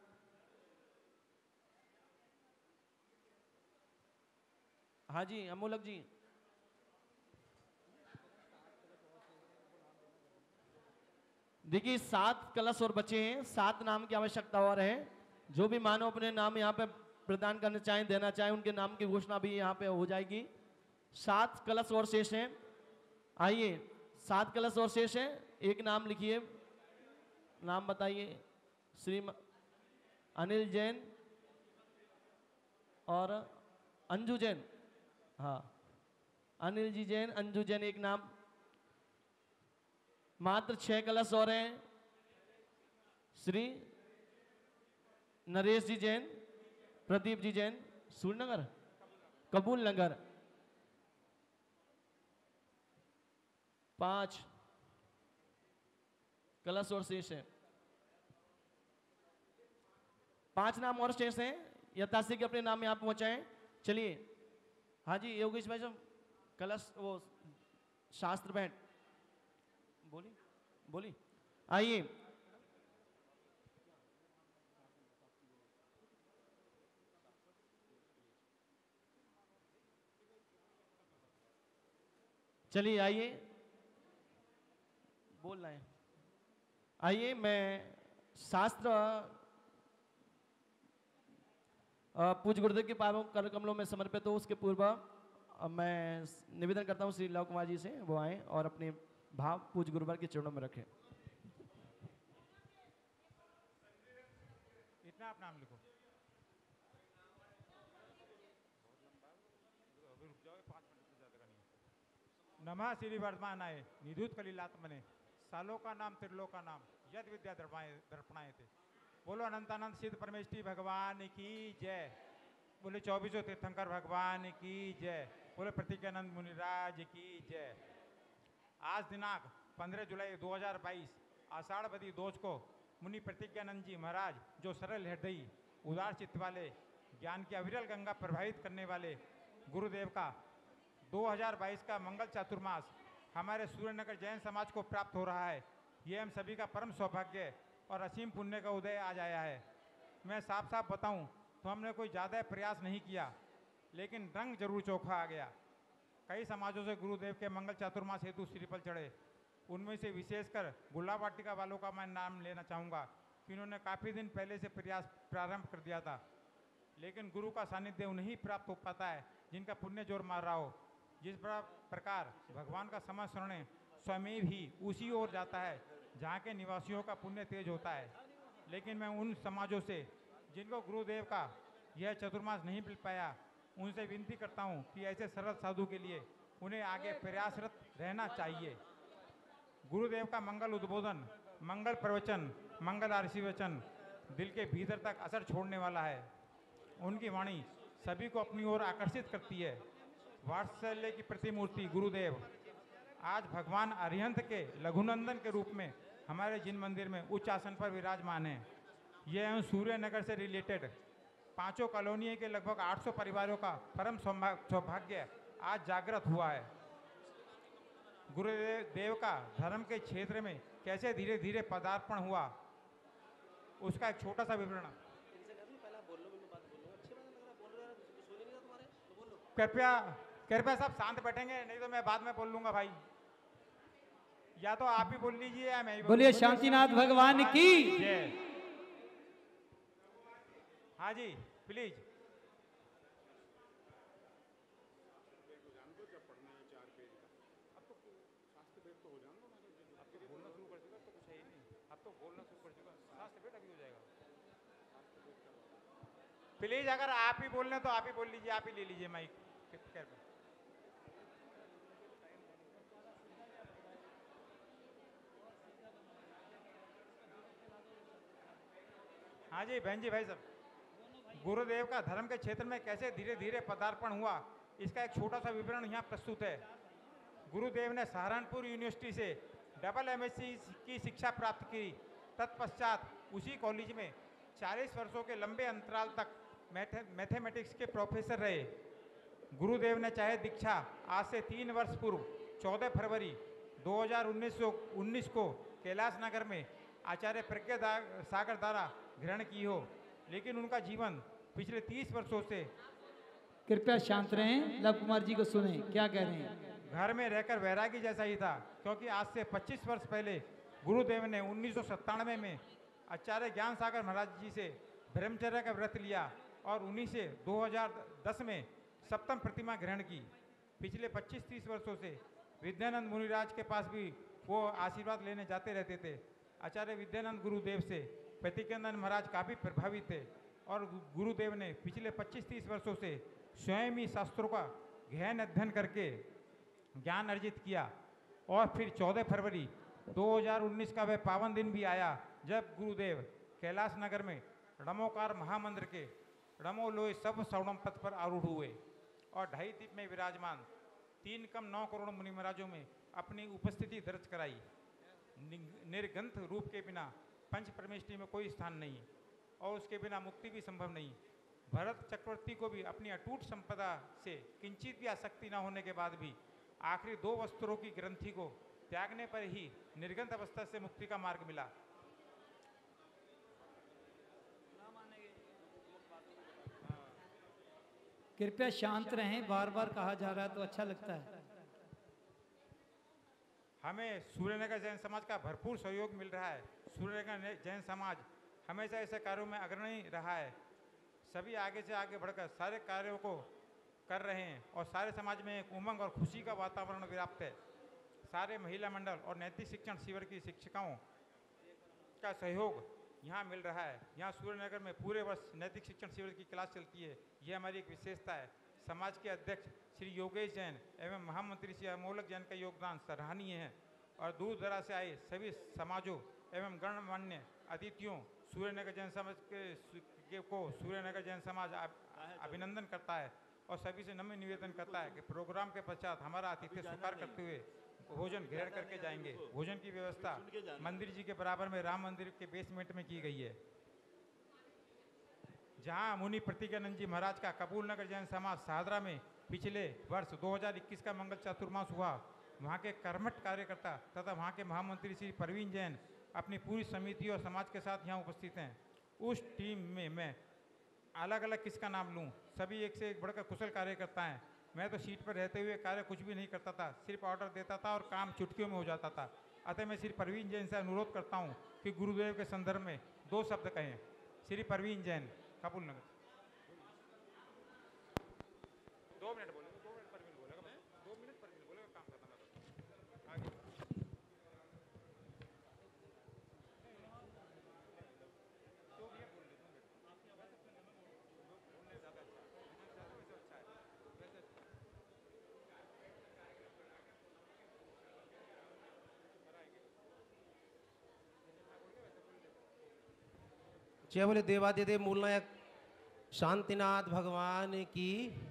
हाँ जी अमोलक जी। देखिए 7 कलश और बचे हैं, 7 नाम की आवश्यकता और है। जो भी मानव अपने नाम यहाँ पे प्रदान करना चाहें, देना चाहें, उनके नाम की घोषणा भी यहाँ पे हो जाएगी। 7 कलश और शेष हैं। आइए 7 कलश और शेष हैं। एक नाम लिखिए, नाम बताइए। श्री अनिल जैन और अंजू जैन, हाँ अनिल जी जैन, अंजू जैन एक नाम। मात्र 6 कलश और हैं। श्री नरेश जी जैन, प्रदीप जी जैन, सूर्यनगर, कबूल नगर। 5 कलश और शेष है। 5 नाम और शेष हैं। यथाशीघ्र अपने नाम यहाँ पहुंचाएं। चलिए हाँ जी योगेश भाई साहब, कलश वो शास्त्र भेंट बोली बोली। आइए चलिए आइए बोल रहे हैं। आइए मैं शास्त्र पूज्य गुरुदेव के पावन कर कमलों में समर्पित हो, उसके पूर्व मैं निवेदन करता हूँ श्री लव कुमार जी से वो आए और अपने भाव पूज्य गुरुवर के चरणों में रखें। इतना आप नाम लिखो। नमः श्री वर्धमानाय निधुत कलिलात्मने सालों का नाम त्रिलोक का नाम यद विद्या दर्पणाए थे। बोलो अनंतानंद सिद्ध परमेष्ठी भगवान की जय। बोले 24 तीर्थंकर भगवान की जय। बोले प्रतिज्ञानंद मुनिराज की जय। आज दिनांक 15 जुलाई 2022 आषाढ़ बदी दोष को मुनि प्रतिज्ञानंद जी महाराज, जो सरल हृदयी उदार चित्त वाले, ज्ञान की अविरल गंगा प्रभावित करने वाले गुरुदेव का 2022 का मंगल चातुर्मास हमारे सूर्यनगर जैन समाज को प्राप्त हो रहा है। ये हम सभी का परम सौभाग्य और असीम पुण्य का उदय आज आया है। मैं साफ साफ बताऊं तो हमने कोई ज़्यादा प्रयास नहीं किया, लेकिन रंग जरूर चोखा आ गया। कई समाजों से गुरुदेव के मंगल चातुर्मास हेतु श्रीफल चढ़े। उनमें से विशेषकर गुल्ला वाटिका वालों का मैं नाम लेना चाहूँगा कि उन्होंने काफ़ी दिन पहले से प्रयास प्रारंभ कर दिया था, लेकिन गुरु का सानिध्य उन्हें ही प्राप्त हो पाता है जिनका पुण्य जोर मार रहा हो। जिस प्रकार भगवान का समस्मरण स्वयं ही उसी ओर जाता है जहाँ के निवासियों का पुण्य तेज होता है। लेकिन मैं उन समाजों से जिनको गुरुदेव का यह चतुर्मास नहीं मिल पाया, उनसे विनती करता हूँ कि ऐसे सरल साधु के लिए उन्हें आगे प्रयासरत रहना चाहिए। गुरुदेव का मंगल उद्बोधन, मंगल प्रवचन, मंगल आशीर्वचन दिल के भीतर तक असर छोड़ने वाला है। उनकी वाणी सभी को अपनी ओर आकर्षित करती है। वात्सल्य की प्रतिमूर्ति गुरुदेव आज भगवान अरिहंत के लघुनंदन के रूप में हमारे जिन मंदिर में उच्च आसन पर विराजमान हैं। यह सूर्यनगर से रिलेटेड पांचों कॉलोनियों के लगभग 800 परिवारों का परम सौभाग्य आज जागृत हुआ है। गुरुदेव का धर्म के क्षेत्र में कैसे धीरे धीरे पदार्पण हुआ, उसका एक छोटा सा विवरण। कृपया कृपया सब शांत बैठेंगे, नहीं तो मैं बाद में बोल लूंगा भाई। या तो आप ही बोल लीजिए या मैं ही बोलिए शांतिनाथ भगवान की जय। हाँ जी प्लीज। प्लीज अगर आप ही बोल रहे तो आप ही बोल लीजिए, आप ही ले लीजिए माइक। हाँ जी बहन जी भाई साहब, गुरुदेव का धर्म के क्षेत्र में कैसे धीरे धीरे पदार्पण हुआ, इसका एक छोटा सा विवरण यहाँ प्रस्तुत है। गुरुदेव ने सहारनपुर यूनिवर्सिटी से डबल एमएससी की शिक्षा प्राप्त की। तत्पश्चात उसी कॉलेज में 40 वर्षों के लंबे अंतराल तक मैथमेटिक्स के प्रोफेसर रहे। गुरुदेव ने चाहे दीक्षा आज से 3 वर्ष पूर्व 14 फरवरी 2019 को कैलाश नगर में आचार्य प्रज्ञा सागर द्वारा ग्रहण की हो, लेकिन उनका जीवन पिछले 30 वर्षों से। कृपया शांत रहें, लव कुमार जी को सुने क्या कह रहे हैं। घर में रहकर वैरागी जैसा ही था, क्योंकि आज से 25 वर्ष पहले गुरुदेव ने 1997 में आचार्य ज्ञान सागर महाराज जी से ब्रह्मचर्य का व्रत लिया और उन्हीं से 2010 में सप्तम प्रतिमा ग्रहण की। पिछले 25-30 वर्षों से विद्यानंद मुनिराज के पास भी वो आशीर्वाद लेने जाते रहते थे। आचार्य विद्यानंद गुरुदेव से प्रतिज्ञानंद महाराज काफ़ी प्रभावित थे और गुरुदेव ने पिछले 25-30 वर्षों से स्वयं ही शास्त्रों का गहन अध्ययन करके ज्ञान अर्जित किया। और फिर 14 फरवरी 2019 का वह पावन दिन भी आया जब गुरुदेव कैलाश नगर में रमोकार महामंत्र के रमो लोय सब सवर्णम पथ पर आरूढ़ हुए और 2.5 दीप में विराजमान 3 कम 9 करोड़ मुनि महाराजों में अपनी उपस्थिति दर्ज कराई। निर्गंथ रूप के बिना पंच परमेष्टि में कोई स्थान नहीं और उसके बिना मुक्ति भी संभव नहीं। भरत चक्रवर्ती को भी अपनी अटूट संपदा से किंचित भी आसक्ति न होने के बाद भी आखिरी 2 वस्त्रों की ग्रंथि को त्यागने पर ही निर्गंथ अवस्था से मुक्ति का मार्ग मिला। कृपया शांत रहें, बार बार कहा जा रहा है तो अच्छा लगता है। हमें सूर्यनगर जैन समाज का भरपूर सहयोग मिल रहा है। सूर्यनगर जैन समाज हमेशा ऐसे कार्यों में अग्रणी रहा है। सभी आगे से आगे बढ़कर सारे कार्यों को कर रहे हैं और सारे समाज में एक उमंग और खुशी का वातावरण व्याप्त है। सारे महिला मंडल और नैतिक शिक्षण शिविर की शिक्षिकाओं का सहयोग यहाँ मिल रहा है। यहाँ सूर्यनगर में पूरे वर्ष नैतिक शिक्षण शिविर की क्लास चलती है। ये हमारी एक विशेषता है। समाज के अध्यक्ष श्री योगेश जैन एवं महामंत्री श्री अमोलक जैन का योगदान सराहनीय है और दूर दराज से आए सभी समाजों एवं गणमान्य अतिथियों सूर्यनगर जैन समाज को सूर्यनगर जैन समाज अभिनंदन करता है और सभी से नम्र निवेदन करता है कि प्रोग्राम के पश्चात हमारा आतिथ्य स्वीकार करते हुए भोजन ग्रहण करके जाएंगे। भोजन की व्यवस्था मंदिर जी के बराबर में राम मंदिर के बेसमेंट में की गई है। जहां मुनि प्रतिज्ञानंद जी महाराज का कपूर नगर जैन समाज सादरा में पिछले वर्ष 2021 का मंगल चातुर्मास हुआ, वहां के कर्मठ कार्यकर्ता तथा वहां के महामंत्री श्री परवीन जैन अपनी पूरी समिति और समाज के साथ यहाँ उपस्थित हैं। उस टीम में मैं अलग अलग किसका नाम लूं, सभी एक से एक बढ़कर कुशल कार्यकर्ता हैं। मैं तो सीट पर रहते हुए कार्य कुछ भी नहीं करता था, सिर्फ ऑर्डर देता था और काम चुटकियों में हो जाता था। अतः मैं श्री परवीन जैन से अनुरोध करता हूं कि गुरुदेव के संदर्भ में 2 शब्द कहें। श्री परवीन जैन, कपूर नगर। 2 मिनट बोलेगा, 2 मिनट परवीन बोलेगा, 2 मिनट परवीन बोलेगा, काम खत्म है। आगे जय बोले देवादिदेव मूलनायक शांतिनाथ भगवान की।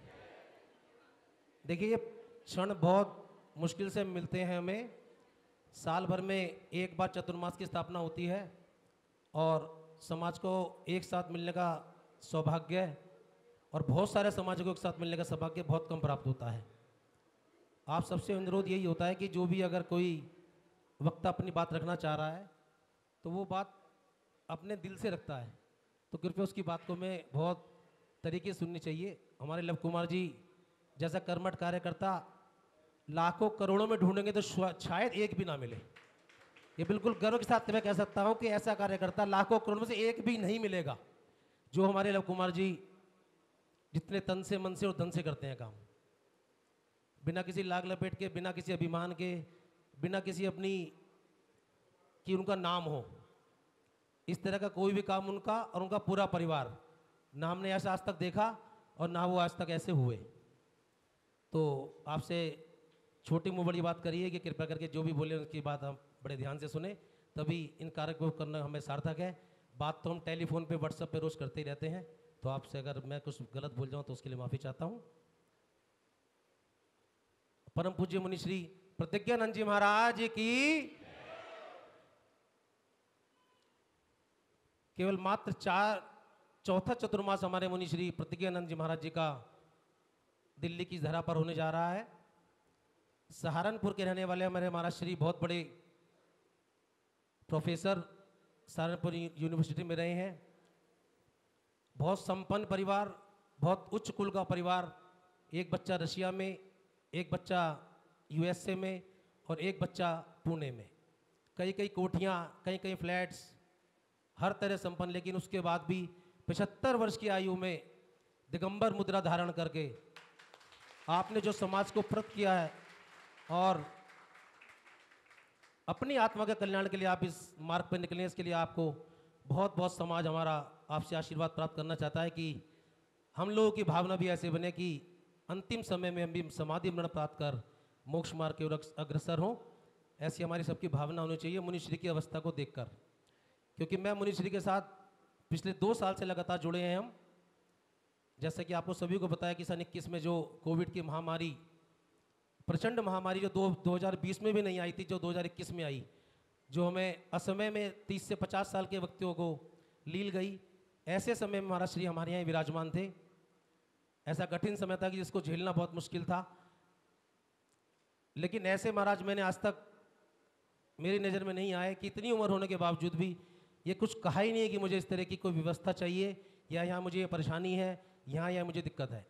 देखिए ये क्षण बहुत मुश्किल से मिलते हैं हमें। साल भर में एक बार चतुर्मास की स्थापना होती है और समाज को एक साथ मिलने का सौभाग्य और बहुत सारे समाजों के साथ मिलने का सौभाग्य बहुत कम प्राप्त होता है। आप सबसे अनुरोध यही होता है कि जो भी अगर कोई वक्ता अपनी बात रखना चाह रहा है तो वो बात अपने दिल से रखता है, तो कृपया उसकी बात को मैं बहुत तरीके से सुननी चाहिए। हमारे लव कुमार जी जैसा कर्मठ कार्यकर्ता लाखों करोड़ों में ढूंढेंगे तो शायद एक भी ना मिले। ये बिल्कुल गर्व के साथ मैं कह सकता हूँ कि ऐसा कार्यकर्ता लाखों करोड़ में से एक भी नहीं मिलेगा जो हमारे लव कुमार जी जितने तन से, मन से और धन से करते हैं काम, बिना किसी लाग लपेट के, बिना किसी अभिमान के, बिना किसी अपनी कि उनका नाम हो। इस तरह का कोई भी काम उनका और उनका पूरा परिवार, ना हमने ऐसा आज तक देखा और ना वो आज तक ऐसे हुए। तो आपसे छोटी मुँह बड़ी बात करिए कि कृपया करके जो भी बोले उसकी बात हम बड़े ध्यान से सुने, तभी इन कार्य को करना हमें सार्थक है। बात तो हम टेलीफोन पे, व्हाट्सएप पे रोज़ करते ही रहते हैं, तो आपसे अगर मैं कुछ गलत बोल जाऊँ तो उसके लिए माफ़ी चाहता हूँ। परम पूज्य मुनि श्री प्रतिज्ञानंद जी महाराज की केवल मात्र चौथा चतुर्मास हमारे मुनि श्री प्रतिज्ञानंद जी महाराज जी का दिल्ली की धरा पर होने जा रहा है। सहारनपुर के रहने वाले हमारे महाराज श्री बहुत बड़े प्रोफेसर सहारनपुर यूनिवर्सिटी में रहे हैं। बहुत संपन्न परिवार, बहुत उच्च कुल का परिवार। एक बच्चा रशिया में, एक बच्चा यूएसए में और एक बच्चा पुणे में। कई कई कोठियाँ, कई कई फ्लैट्स, हर तरह संपन्न। लेकिन उसके बाद भी 75 वर्ष की आयु में दिगंबर मुद्रा धारण करके आपने जो समाज को प्रत किया है और अपनी आत्मा के कल्याण के लिए आप इस मार्ग पर निकले, इसके लिए आपको बहुत बहुत समाज हमारा आपसे आशीर्वाद प्राप्त करना चाहता है कि हम लोगों की भावना भी ऐसे बने कि अंतिम समय में हम भी समाधि मरण प्राप्त कर मोक्ष मार्ग की ओर अग्रसर हों। ऐसी हमारी सबकी भावना होनी चाहिए मुनिश्री की अवस्था को देखकर, क्योंकि मैं मुनिश्री के साथ पिछले 2 साल से लगातार जुड़े हैं हम। जैसे कि आपको सभी को बताया कि सन 21 में जो कोविड की महामारी, प्रचंड महामारी जो 2020 में भी नहीं आई थी, जो 2021 में आई, जो हमें असमय में 30 से 50 साल के व्यक्तियों को लील गई, ऐसे समय में महाराज श्री हमारे यहाँ विराजमान थे। ऐसा कठिन समय था कि जिसको झेलना बहुत मुश्किल था। लेकिन ऐसे महाराज मैंने आज तक मेरी नज़र में नहीं आए कि इतनी उम्र होने के बावजूद भी ये कुछ कहा ही नहीं है कि मुझे इस तरह की कोई व्यवस्था चाहिए या यहाँ मुझे ये परेशानी है, यहाँ या मुझे दिक्कत है।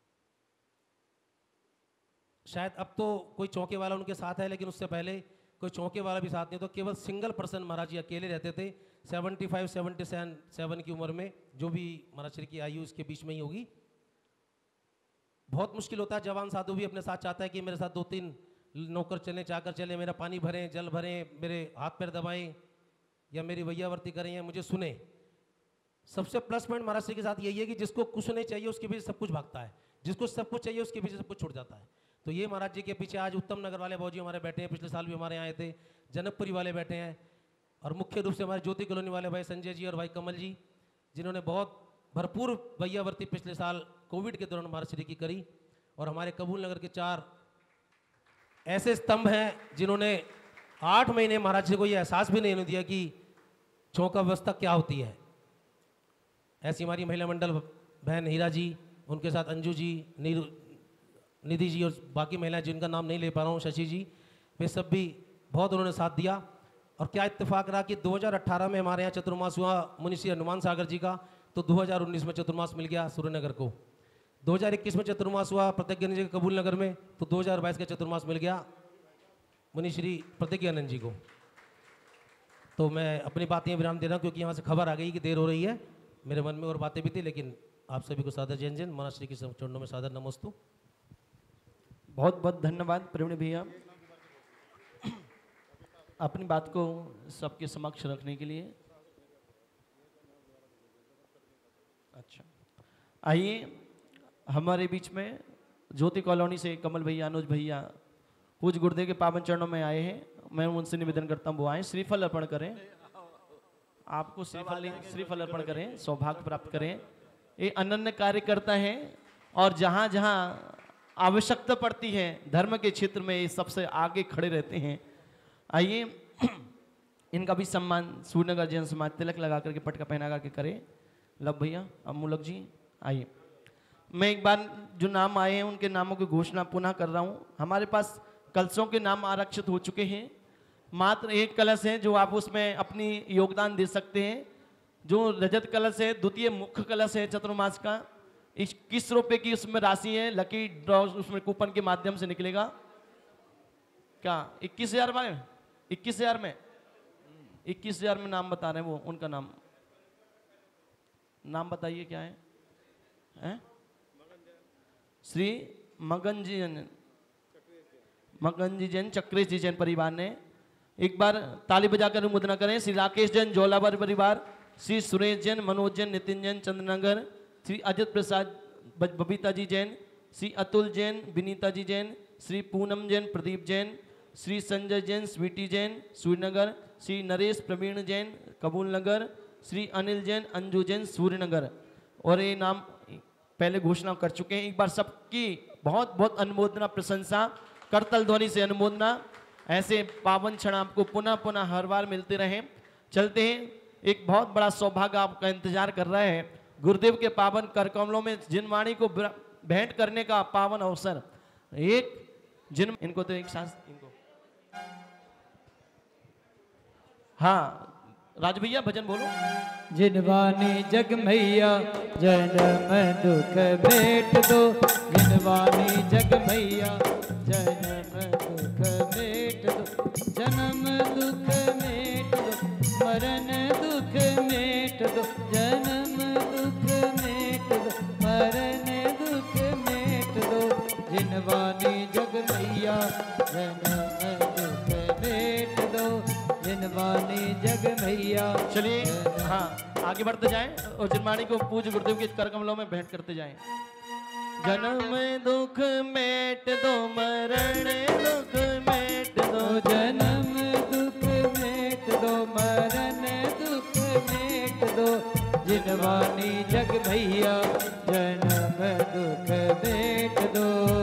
शायद अब तो कोई चौके वाला उनके साथ है, लेकिन उससे पहले कोई चौके वाला भी साथ नहीं, तो केवल सिंगल पर्सन महाराज जी अकेले रहते थे। 75-77 की उम्र में, जो भी महाराज श्री की आयु इसके बीच में ही होगी। बहुत मुश्किल होता है, जवान साधु भी अपने साथ चाहता है कि मेरे साथ 2-3 नौकर चलें, चाकर चलें, मेरा पानी भरें, जल भरें, मेरे हाथ पैर दबाएं या मेरी वैयावर्ती करें या मुझे सुने। सबसे प्लस पॉइंट महाराज श्री के साथ यही है कि जिसको कुछ नहीं चाहिए उसके पीछे सब कुछ भागता है, जिसको सब कुछ चाहिए उसके पीछे सब कुछ छूट जाता है। तो ये महाराज जी के पीछे आज उत्तम नगर वाले बाबूजी हमारे बैठे हैं, पिछले साल भी हमारे यहाँ आए थे। जनकपुरी वाले बैठे हैं और मुख्य रूप से हमारे ज्योति कॉलोनी वाले भाई संजय जी और भाई कमल जी, जिन्होंने बहुत भरपूर वैयावर्ती पिछले साल कोविड के दौरान महाराज श्री की करी। और हमारे कबूल नगर के 4 ऐसे स्तंभ हैं जिन्होंने 8 महीने महाराज जी को ये एहसास भी नहीं दिया कि चौका व्यवस्था क्या होती है। ऐसी हमारी महिला मंडल बहन हीरा जी, उनके साथ अंजू जी, निधि जी और बाकी महिलाएं जिनका नाम नहीं ले पा रहा हूँ, शशि जी, वे सब भी बहुत उन्होंने साथ दिया। और क्या इत्तेफाक रहा कि 2018 में हमारे यहाँ चतुर्मास हुआ मुनि श्री हनुमान सागर जी का, तो 2019 में चतुर्मास मिल गया सूर्यनगर को। 2021 में चतुर्मास हुआ प्रतिज्ञानंद जी के कबूल नगर में, तो 2022 का चतुर्मास मिल गया मुनि श्री प्रतिज्ञानंद जी को। तो मैं अपनी बातें विराम दे रहा हूँ, क्योंकि यहाँ से खबर आ गई कि देर हो रही है। मेरे मन में और बातें भी थी, लेकिन आप सभी को सादर जय जैन, महाराज श्री के चरणों में सादर नमोस्तु। बहुत बहुत धन्यवाद प्रवीण भैया अपनी बात को सबके समक्ष रखने के लिए। अच्छा, आइए हमारे बीच में ज्योति कॉलोनी से कमल भैया, अनुज भैया पूज्य गुरुदेव के पावन चरणों में आए हैं। मैं उनसे निवेदन करता हूँ वो आए, श्रीफल अर्पण करें। आपको श्रीफल अर्पण करें, सौभाग्य प्राप्त करें। ये अनन्य कार्य करता है और जहाँ जहाँ आवश्यकता पड़ती है धर्म के क्षेत्र में ये सबसे आगे खड़े रहते हैं। आइए इनका भी सम्मान सूर्यनगर जैन समाज तिलक लगा करके पटका पहना करके करे। लव भैया, अब मुलक जी आइए। मैं एक बार जो नाम आए हैं उनके नामों की घोषणा पुनः कर रहा हूँ। हमारे पास कलशों के नाम आरक्षित हो चुके हैं, मात्र एक कलश है जो आप उसमें अपनी योगदान दे सकते हैं। जो रजत कलश है, द्वितीय मुख्य कलश है चतुर्मास का, 21 रुपये की उसमें राशि है, लकी ड्रॉ उसमें कूपन के माध्यम से निकलेगा। क्या 21,000 में? 21,000 में 21,000 में नाम बता रहे हैं वो, उनका नाम बताइए क्या है? श्री मगनजी जैन चक्रेश जी जैन परिवार ने। एक बार ताली बजाकर अनुमोदना करें। श्री राकेश जैन जोलावर परिवार, श्री सुरेश जैन, मनोज जैन, नितिन जैन चंद्रनगर, श्री अजित प्रसाद बबीता जी जैन, श्री अतुल जैन, विनीता जी जैन, श्री पूनम जैन, प्रदीप जैन, श्री संजय जैन, स्वीटी जैन सूर्यनगर, श्री नरेश प्रवीण जैन कबूल नगर, श्री अनिल जैन, अंजू जैन सूर्यनगर। और ये नाम पहले घोषणा कर चुके हैं। एक बार सबकी बहुत बहुत अनुमोदना, प्रशंसा, करतल ध्वनि से अनुमोदना। ऐसे पावन क्षण आपको पुनः पुनः हर बार मिलते रहें। चलते हैं, एक बहुत बड़ा सौभाग्य आपका इंतजार कर रहा है। गुरुदेव के पावन कर कमलों में जिनवाणी को भेंट करने का पावन अवसर। एक जिन इनको तो एक सांस इनको, हाँ राज भैया भजन बोलो। जिनवानी जग मैया जन्म दुख भेंट दो, जिनवानी जग मैया जन्म दुख भेंट दो, जन्म दुख मेट दो, मरण दुख मेट दो, जन्म दुख मेट दो, मरण दुख मेट दो, जिनवानी जग मैया जन्म दुख भेंट दो, जिनवानी जग मैया। चलिए हाँ आगे बढ़ते जाएं और जिनवाणी को पूज्य गुरुदेव के कर कमलों में भेंट करते जाएं। जन्म दुख मेट दो, मरण दुख मेट दो, जन्म दुख मेट दो, मरण दुख मेट दो, जिनवानी जग मैया जन्म दुख मेट दो।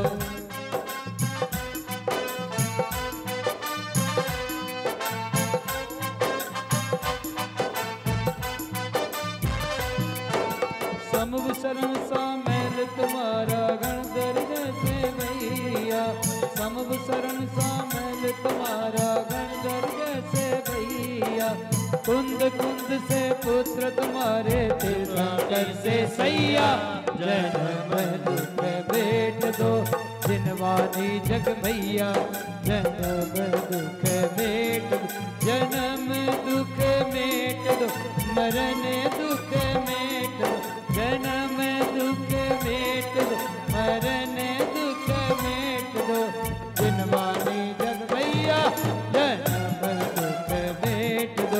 समव शरण सामेल तुम्हारा गणधर जैसे भैया, समव शरण सामेल तुम्हारा गणधर जैसे भैया, कुंद कुंद से पुत्र तुम्हारे तीर्थंकर से सैया, जन्म दुख भेंट दो, जिनवानी जग मैया जन्म दुख भेंट दो, जन्म दुख मेट दो, मरण दुख मेट दो, जन्म दुख मेट दो, मरण दुख मेट दो, जिनवानी जग मैया जन्म दुख मेट दो।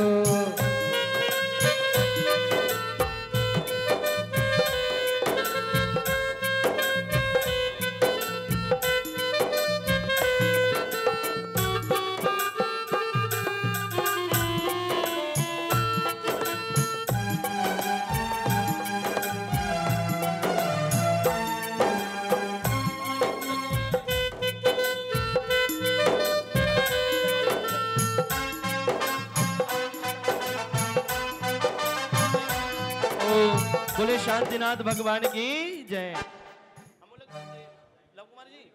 बोले शांतिनाथ भगवान की जय। लव कुमार जी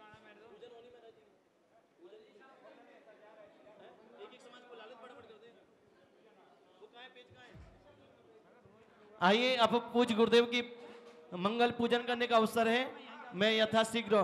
आइए, अब पूज्य गुरुदेव की मंगल पूजन करने का अवसर है। मैं यथाशीघ्र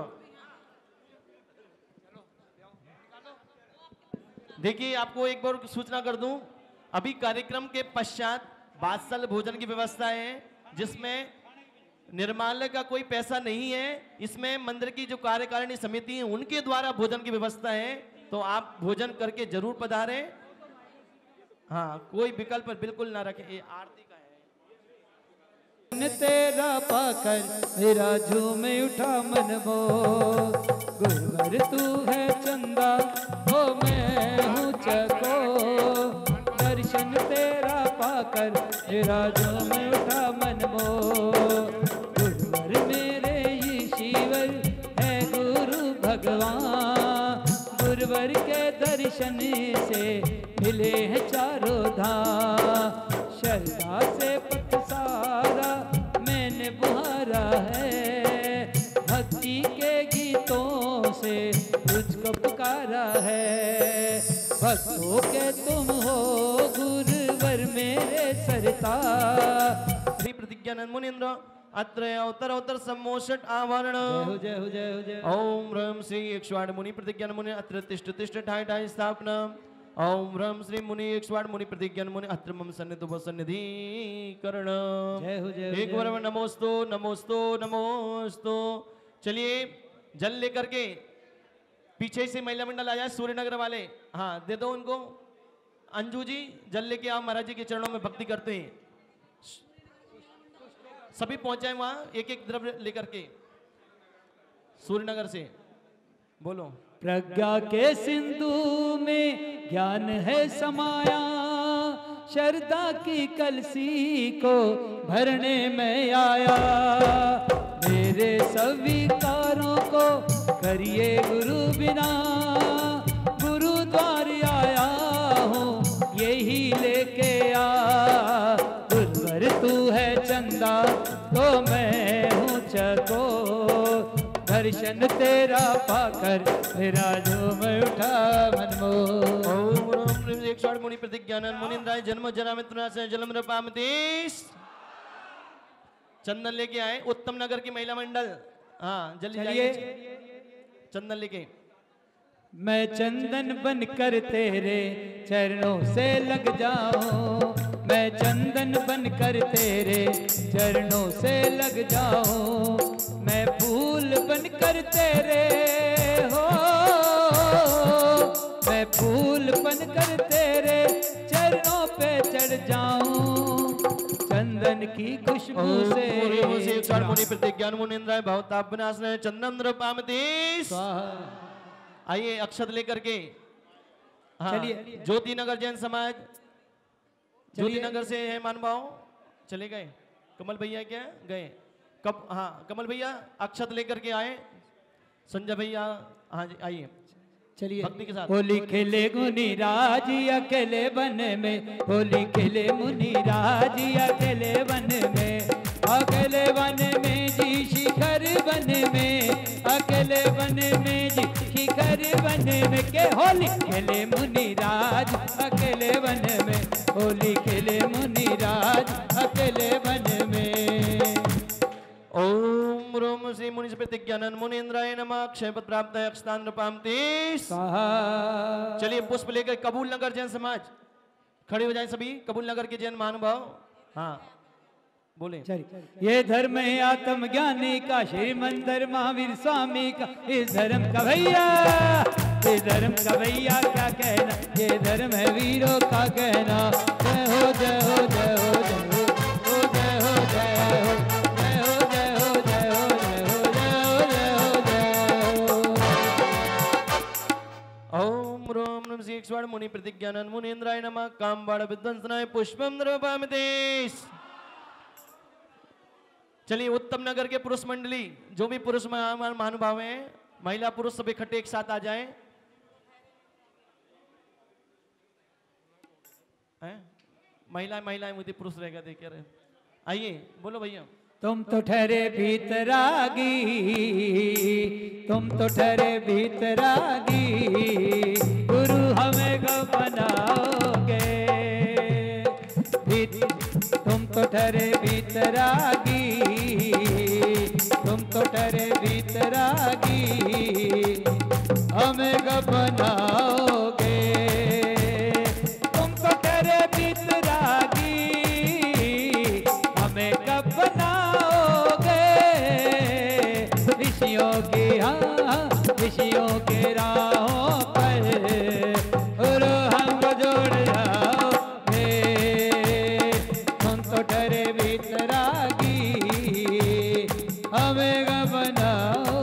देखिए आपको एक बार सूचना कर दूं, अभी कार्यक्रम के पश्चात वात्सल भोजन की व्यवस्था है, जिसमें निर्माल्य का कोई पैसा नहीं है। इसमें मंदिर की जो कार्यकारिणी समिति है उनके द्वारा भोजन की व्यवस्था है, तो आप भोजन करके जरूर पधारें। हाँ, कोई विकल्प बिल्कुल ना रखें। ये आरती का है। तेरा पाकर मेरा झूम उठा मन वो, गुरुवर तू है चंदा हो मैं हूँ चको, दर्शन तेरा पाकर मेरा झूम उठा मन वो, गुरुवर मेरे ईश्वर है गुरु भगवान, गुरुवर के दर्शन से मिले हैं चारों धाम, श्रद्धा से पट सारा पुकारा है, भक्ति के गीतों से तुझको पुकारा है। भक्तों के तुम हो गुरुवर मेरे सरताज। श्री प्रतिज्ञानंद मुनीन्द्र अत्र अवतर सम्मोषट आवरण। जय हो जय हो जय हो। ओम रम श्री 108 मुनि प्रतिज्ञान मुनि अत्र तिष्ठ तिष्ठ ठाई ठाई स्थापना। ओम रम श्री मुनि 108 मुनि प्रतिज्ञान मुनि अत्र मम सन्निधि सन्निधि करण। जय हो जय हो। एक बार नमोस्तु नमोस्तु नमोस्तु। चलिए जल लेकर के पीछे से महिला मंडल आया, सूर्यनगर वाले, हाँ दे दो उनको। अंजू जी जल लेके आप महाराज जी के चरणों में भक्ति करते हैं। सभी पहुंच जाए वहां, एक एक द्रव्य लेकर के सूर्यनगर से। बोलो। प्रज्ञा के सिंधु में ज्ञान है समाया, श्रद्धा की कलसी को भरने में आया। मेरे स्वीकारों को करिए गुरु बिना, गुरुद्वार आया हूँ यही लेके आ। गुरुवर तू है चंदा तो मैं हूँ चको, दर्शन तेरा पाकर मेरा जो मैं उठा मनमोह। ओम 108 मुनि प्रतिज्ञानंद मुनिंद्राय जन्म जरा मित्र से जलम रपामतीस। चंदन लेके आए उत्तम नगर की महिला मंडल, हाँ जल्दी जाइए चंदन लेके। मैं चंदन बनकर तेरे चरणों से लग जाऊं, मैं चंदन बनकर तेरे चरणों से लग जाऊं। मैं फूल बनकर तेरे हो, मैं फूल बनकर तेरे चरणों पे चढ़ जाऊं। चंदन की खुशबू से मुनि प्रतिज्ञान मुनिंद्राय भवताप विनाशनाय चंदन द्रपामतीस। आइए अक्षत लेकर के। हाँ, चलिए। ज्योति नगर जैन समाज, ज्योति नगर से है मानभाव, चले गए। कमल भैया क्या गए कब? हाँ कमल भैया अक्षत लेकर के आए। संजय भैया हाँ जी आइए चलिए भक्ति के साथ। होली खेले मुनिराज अकेले वन में, होली खेले मुनिराज अकेले वन में, अकेले वन में जी शिखर वन में, अकेले वन में जी शिखर वन में के होली खेले मुनिराज अकेले वन में, होली खेले मुनिराज अकेले वन में। ओम रोम श्री मुनि प्रतिज्ञानंद मुनीन्द्राय नमः। क्षय पद प्राप्त है अक्षतान नृपामतीस। चलिए पुष्प लेकर कबूल नगर जैन समाज खड़े हो जाएं सभी। कबूल नगर के जैन महानुभाव हाँ बोले। ये धर्म है आत्मज्ञानी का, श्रीमंदर महावीर स्वामी का, इस धर्म का भैया, इस धर्म का भैया क्या कहना, ये धर्म है वीरों का कहना। जय हो जय हो जय हो जय हो जय हो जय हो जय हो जय हो जय हो जय हो जय हो जय हो। ओम रोम नम श्री 108 मुनि प्रतिज्ञानंद मुनीन्द्राय नमः। कामबाण विध्वंसनाय पुष्पम द्रवपामतीस। चलिए उत्तम नगर के पुरुष मंडली, जो भी पुरुष महानुभाव हैं, महिला पुरुष सब इकट्ठे एक साथ आ जाएं। महिलाएं मुझे पुरुष रहेगा देख रहे। आइए बोलो भैया। तुम तो ठहरे भीतरागी, तुम तो ठहरे भीतरागी, गुरु हमें को बनाओगे। तुम तो ठहरे भीतरागी, तुम तो ठहरे भीतरागी, हमें को बनाओगे। तुम तो ठहरे भीतरागी, हमें कब बनाओगे। ऋषियों की ऋषियों के राहों पर गुरु हमको जोड़ जाओगे। तुम तो ठहरे भीतरागी, हमें कब बनाओ।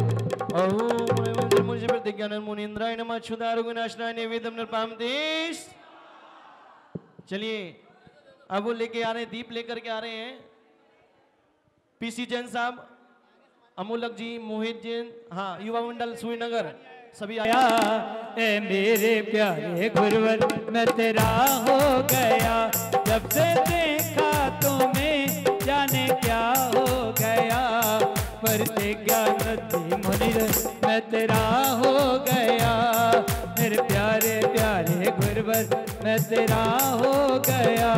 ओम मुझे प्रतिज्ञानंद मुनीन्द्राय नमः। अच्युताय गुणाश्रय निवेदम नृपामतीस। चलिए अब वो लेके आ रहे हैं, दीप लेकर के आ रहे हैं। पीसी जैन साहब, अमोलक जी, मोहित जैन, हाँ युवा मंडल सूर्यनगर सभी आया। ए मेरे प्यारे गुरुवर मैं तेरा हो गया, जब से देखा तुम्हें जाने क्या हो गया। प्रतिज्ञा नंदी मुनि मैं तेरा हो गया, मेरे प्यारे प्यारे गुरुवर मैं तेरा हो गया।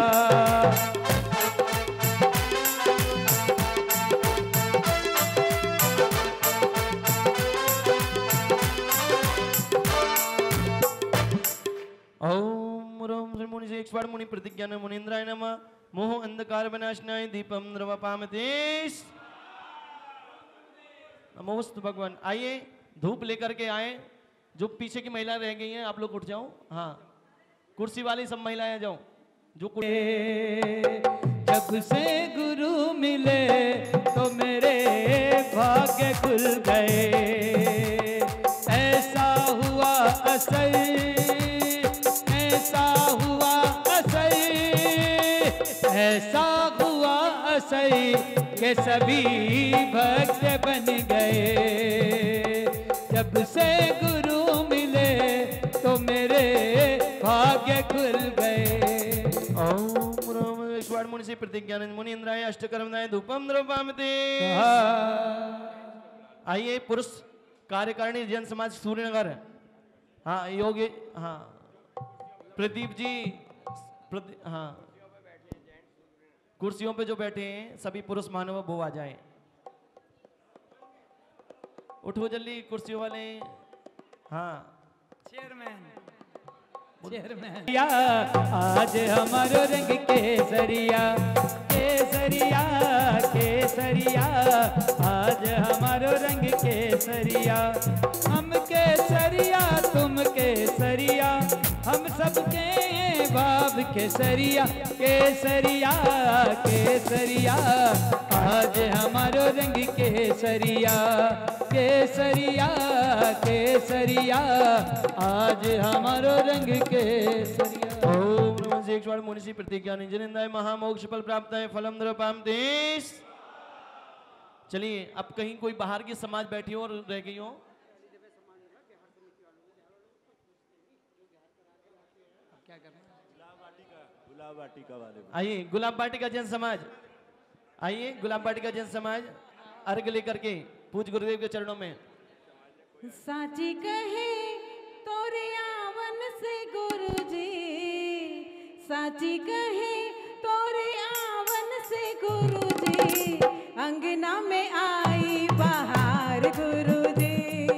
ओम रोम श्री मुनि से एक मुनि प्रतिज्ञा न मुनीन्द्राय नमः। मोह अंधकार विनाशनाय दीपम द्रवपामतेश नमोस्तु भगवान। आइए धूप लेकर के आए। जो पीछे की महिला रह गई हैं आप लोग उठ जाओ। हाँ कुर्सी वाली सब महिलाएं आ जाओ। जो जब से गुरु मिले तो मेरे भाग्य खुल गए, ऐसा हुआ असर, ऐसा हुआ असर, ऐसा हुआ असर के सभी भक्त बन गए। जब से गुरु मिले तो मेरे भाग्य खुल गए। ओम रोम ईश्वर मुनि से प्रतिज्ञानंद मुनि इंद्राय अष्टकर्मदाय धूपम द्रवपामते। आइए पुरुष कार्यकारिणी जन समाज सूर्यनगर। हाँ योगी, हाँ प्रदीप जी, हाँ कुर्सियों पे जो बैठे हैं सभी पुरुष मानव वो आ जाएं। उठो जल्दी कुर्सियों वाले। हाँ चेयरमैन आज हमारो रंग केसरिया, केसरिया केसरिया, आज हमारो रंग केसरिया। हम केसरिया तुम केसरिया, हम सबके बाप केसरिया, केसरिया केसरिया, आज हमारो रंग केसरिया, केसरिया केसरिया, आज हमारो रंग केसरिया। ओम नमः शिवाय मुनि प्रतिज्ञा निजनिंदाय महामोक्ष फल प्राप्त है फलम द्रवपामतेश। चलिए अब कहीं कोई बाहर की समाज बैठी हो और रह गई हो। गुलाब वाटिका वाले आइए गुलाब वाटिका जन समाज, आइए गुलाब वाटिका जन समाज अर्घ लेकर के पूज गुरुदेव के चरणों में। साची कहे तोरे आवन से गुरुजी, साची कहे तोरे आवन से गुरुजी, अंगना में आई बहार गुरुजी,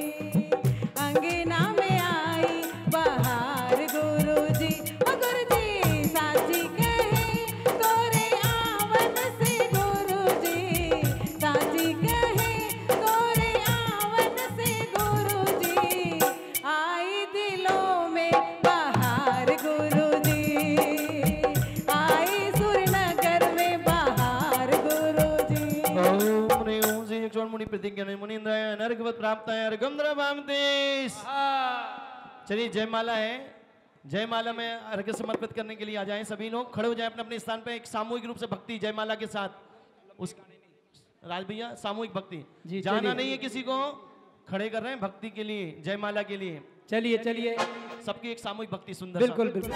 अंगना में आई बहार गुरुजी। ओ गुरुजी साची कहे तोरे आवन से गुरुजी, साची कहे तोरे आवन से गुरुजी, आई दिलों में बहार गुरुजी, आई सुरनगर में बहार गुरुजी। ओम रे ओम श्री ईश्वर मुनि प्रतिज्ञा मुनि इंद्राय नरकवत प्राप्त है अर्घम द्रवपामतेश। चलिए जयमाला है, जयमाला में अर्घ समर्पित करने के लिए आ जाएं सभी लोग। खड़े हो जाएं अपने अपने स्थान पे। एक सामूहिक रूप से भक्ति जयमाला के साथ। उस राज भैया सामूहिक भक्ति जाना नहीं है किसी को, खड़े कर रहे हैं भक्ति के लिए, जयमाला के लिए। चलिए चलिए सबकी एक सामूहिक भक्ति सुंदर। बिल्कुल बिल्कुल।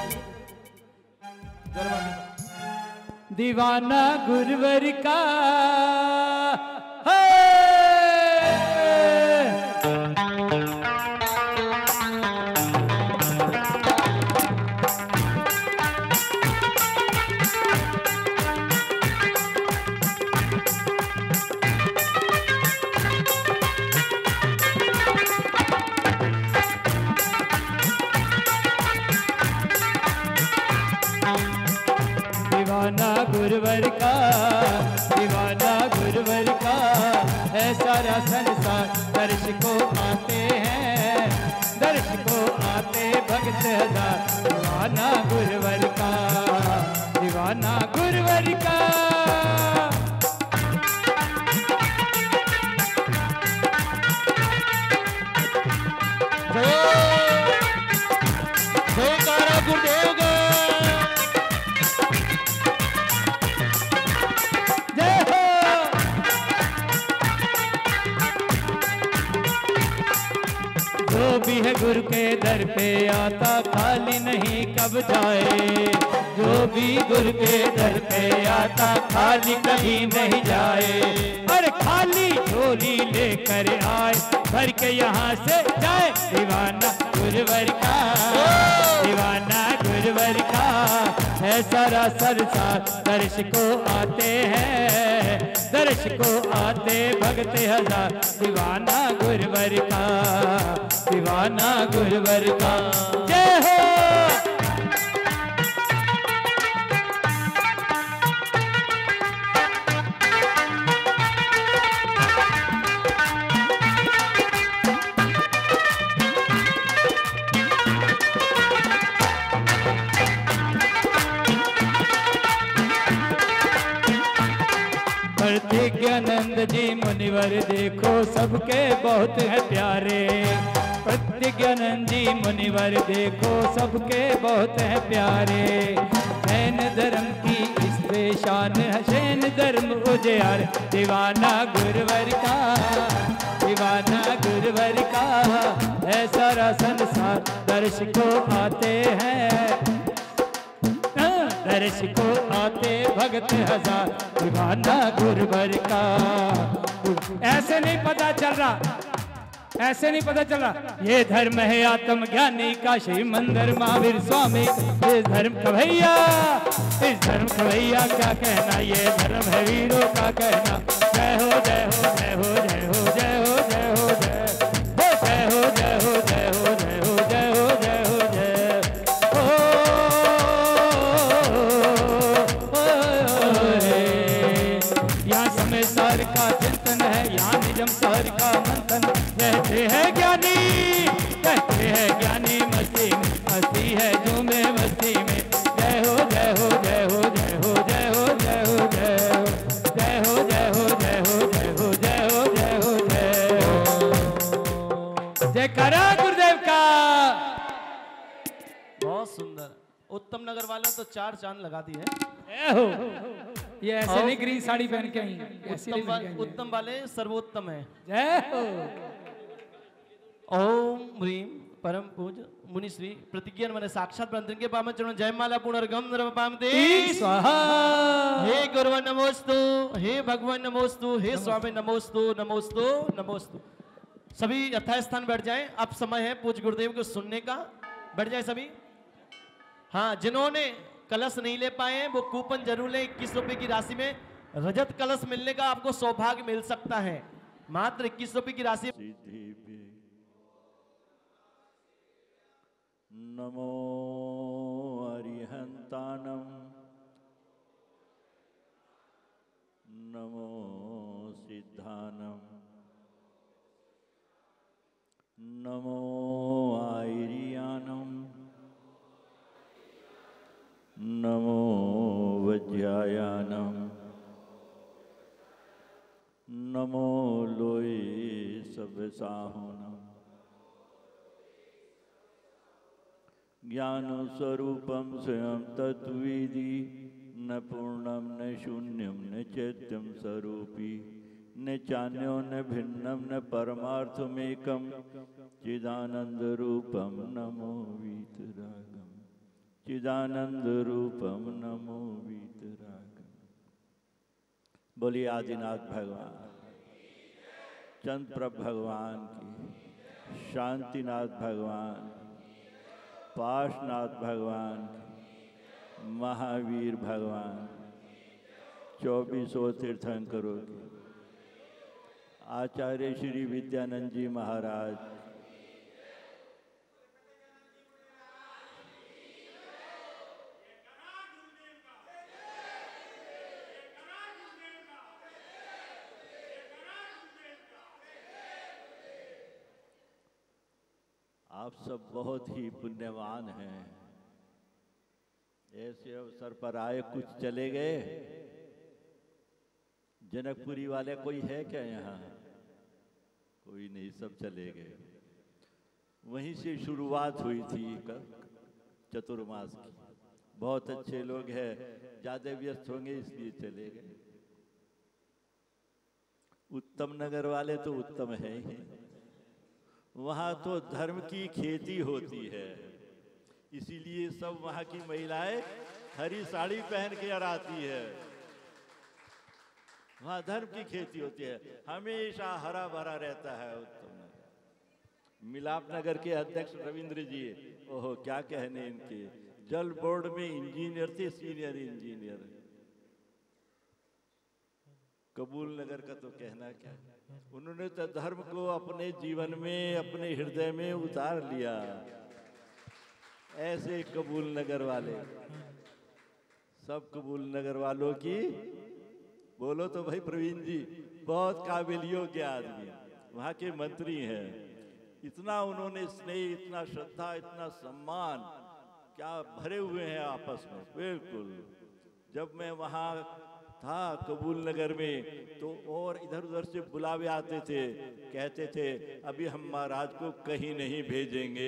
दीवाना गुरुवर का दीवाना गुरुवर का, दीवाना गुरुवर का है सारा संसार। दर्श को आते हैं, दर्श को आते भक्त हजार। दीवाना गुरुवर का, दीवाना गुरुवर का। जयकारा गुरुदेव का। जो भी है गुरु के दर पे आता खाली नहीं कब जाए, जो भी गुरु के दर पे आता खाली कभी नहीं जाए। अरे खाली झोली लेकर आए भर के यहाँ से जाए, दीवाना गुरुवर का, दीवाना गुरुवर का है सारा संसार। दर्श को आते हैं, दर्श को आते भगत हजार, दीवाना गुरुवर का, दीवाना गुरुवर का। जय हो। प्रतिज्ञानंद जी मुनिवर देखो सबके बहुत है प्यारे, प्रतिज्ञानंद जी मुनिवर देखो सबके बहुत है प्यारे। जैन धर्म की इस शान है, जैन धर्म उजियार, दीवाना गुरुवर का, दीवाना गुरुवर का है सारा संसार। दर्श को आते हैं, दर्श को आते भगत हजार, दीवाना गुरुवर का। ऐसे नहीं पता चल रहा, ऐसे नहीं पता चल रहा। ये धर्म है आत्मज्ञानी का, श्री मंदिर महावीर स्वामी। ये धर्म का भैया, इस धर्म का भैया क्या कहना, ये धर्म है वीरों का कहना। जय हो जय हो जय हो जय हो जय हो जय हो जय हो जय हो जय हो जय हो जय हो जय हो जय हो। यहाँ समय सार का चिंतन है, यहाँ निजम सार का मंथन। कहते हैं ज्ञानी, कहते हैं ज्ञानी मस्ती में, मस्ती है झूमे मस्ती में। जय हो जय हो जय हो जय हो जय हो जय हो जय हो जय हो जय हो जय हो जय हो जय हो जय हो जय हो। जय करा गुरुदेव का। बहुत सुंदर। उत्तम नगर वालों तो 4 चांद लगा दी है। ये ऐसे नहीं ग्रीन साड़ी पहन के आई, उत्तम वाले सर्वोत्तम है। जय हो। ओम ह्रीम परम पूज मुनि श्री प्रतिज्ञान मने साक्षात ब्रह्म के पावन चरण जयमाला पुनर्गम नरपामते स्वाहा। हे गुरुवर नमोस्तु, हे भगवान नमोस्तु, हे स्वामी नमोस्तु नमोस्तु नमोस्तु। सभी यथास्थान बैठ जाएं। अब समय है पूज्य गुरुदेव को सुनने का। बैठ जाए सभी। हाँ, जिन्होंने कलश नहीं ले पाए हैं वो कूपन जरूर लें। 21 रुपए की राशि में रजत कलश मिलने का आपको सौभाग्य मिल सकता है। मात्र 21 रुपए की राशि। नमो अरिहंतानम, नमो सिद्धानम, नमो आयरियानम, नमो वज्रायानम, नमो लोये सव्यसाहुनम। ज्ञान स्वरूपम स्वयं तत्विधि, न पूर्णम न शून्यम न चैत्यम स्वरूपी, न चान्यो न भिन्नम न परमार्थमेकम, चिदानंद रूपम नमो वीतरागम, चिदानंद रूपम नमो वीतरागम। बोलिए आदिनाथ भगवान, चंद्र भगवान की, शांतिनाथ भगवान, पाशनाथ भगवान, महावीर भगवान, 2400 तीर्थंकरों के, आचार्य श्री विद्यानंद जी महाराज, आप सब बहुत ही पुण्यवान हैं। ऐसे अवसर पर आए, कुछ चले गए। जनकपुरी वाले कोई है क्या यहाँ? कोई नहीं, सब चले गए। वहीं से शुरुआत हुई थी चतुर्मास की। बहुत अच्छे लोग हैं, ज्यादा व्यस्त होंगे इसलिए चले गए। उत्तम नगर वाले तो उत्तम है ही, वहाँ तो धर्म की खेती होती है, इसीलिए सब वहाँ की महिलाएं हरी साड़ी पहन के आती है। वहाँ धर्म की खेती होती है, हमेशा हरा भरा रहता है उत्तम नगर। मिलाप नगर के अध्यक्ष रविंद्र जी, ओहो क्या कहने इनके, जल बोर्ड में इंजीनियर थे, सीनियर इंजीनियर। कबूल नगर का तो कहना क्या, उन्होंने तो धर्म को अपने जीवन में, अपने हृदय में उतार लिया। ऐसे कबूल नगर वाले, सब कबूल नगर वालों की बोलो तो भाई प्रवीण जी बहुत काबिल योग्य आदमी, वहाँ के मंत्री हैं। इतना उन्होंने स्नेह, इतना श्रद्धा, इतना सम्मान क्या भरे हुए हैं आपस में। बिल्कुल, जब मैं वहाँ था कबूल नगर में तो और इधर उधर से बुलावे आते थे, कहते थे अभी हम महाराज को कहीं नहीं भेजेंगे,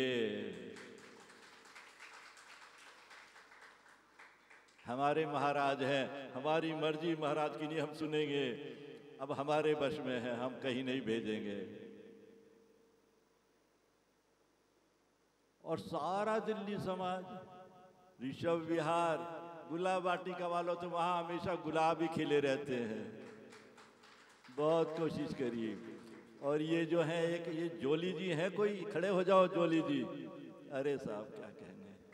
हमारे महाराज हैं, हमारी मर्जी महाराज की नहीं हम सुनेंगे, अब हमारे वश में है, हम कहीं नहीं भेजेंगे। और सारा दिल्ली समाज, ऋषभ विहार, गुलाब वाटिका वालों तो वहाँ हमेशा गुलाब ही खिले रहते हैं। बहुत कोशिश करिए। और ये जो है एक ये जोली जी हैं, कोई खड़े हो जाओ जोली जी। अरे साहब क्या कहने,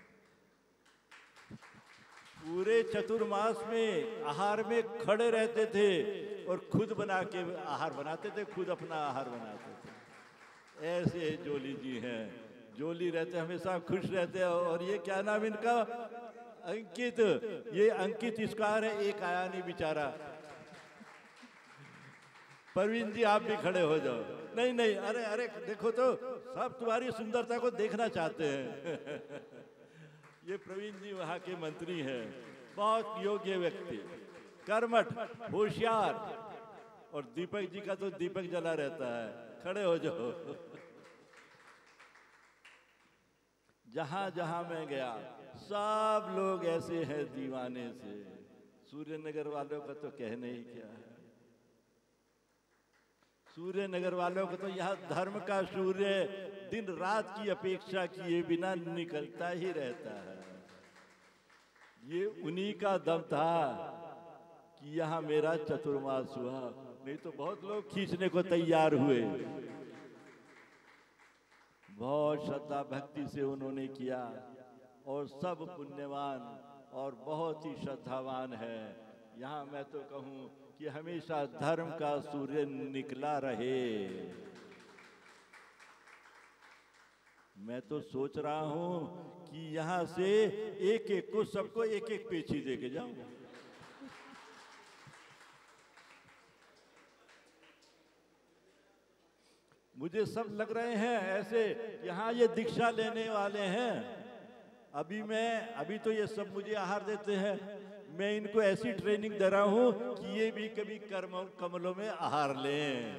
पूरे चतुर्मास में आहार में खड़े रहते थे और खुद बना के आहार बनाते थे, खुद अपना आहार बनाते थे। ऐसे जोली जी हैं, जोली रहते हमेशा खुश रहते हैं। और ये क्या नाम इनका, अंकित, ये अंकित इसका है, एक आया नहीं बेचारा। परवीन जी आप भी खड़े हो जाओ। नहीं नहीं, अरे अरे देखो तो सब तुम्हारी सुंदरता को देखना चाहते हैं। ये प्रवीण जी वहाँ के मंत्री हैं, बहुत योग्य व्यक्ति, कर्मठ, होशियार। और दीपक जी का तो दीपक जला रहता है, खड़े हो जाओ। जहाँ जहाँ मैं गया सब लोग ऐसे हैं दीवाने से। सूर्य नगर वालों का तो कहने ही क्या है, सूर्य नगर वालों को तो यहाँ धर्म का सूर्य दिन रात की अपेक्षा किए बिना निकलता ही रहता है। ये उन्हीं का दम था कि यहाँ मेरा चतुर्मास हुआ, नहीं तो बहुत लोग खींचने को तैयार हुए। बहुत श्रद्धा भक्ति से उन्होंने किया और सब पुण्यवान और बहुत ही श्रद्धावान है। यहाँ मैं तो कहूँ कि हमेशा धर्म का सूर्य निकला रहे। मैं तो सोच रहा हूँ कि यहाँ से एक एक को, सबको एक एक पेची दे के जाऊँ। मुझे सब लग रहे हैं ऐसे यहाँ ये दीक्षा लेने वाले हैं। अभी तो ये सब मुझे आहार देते हैं, मैं इनको ऐसी ट्रेनिंग दे रहा हूँ कि ये भी कभी कमलों में आहार लें।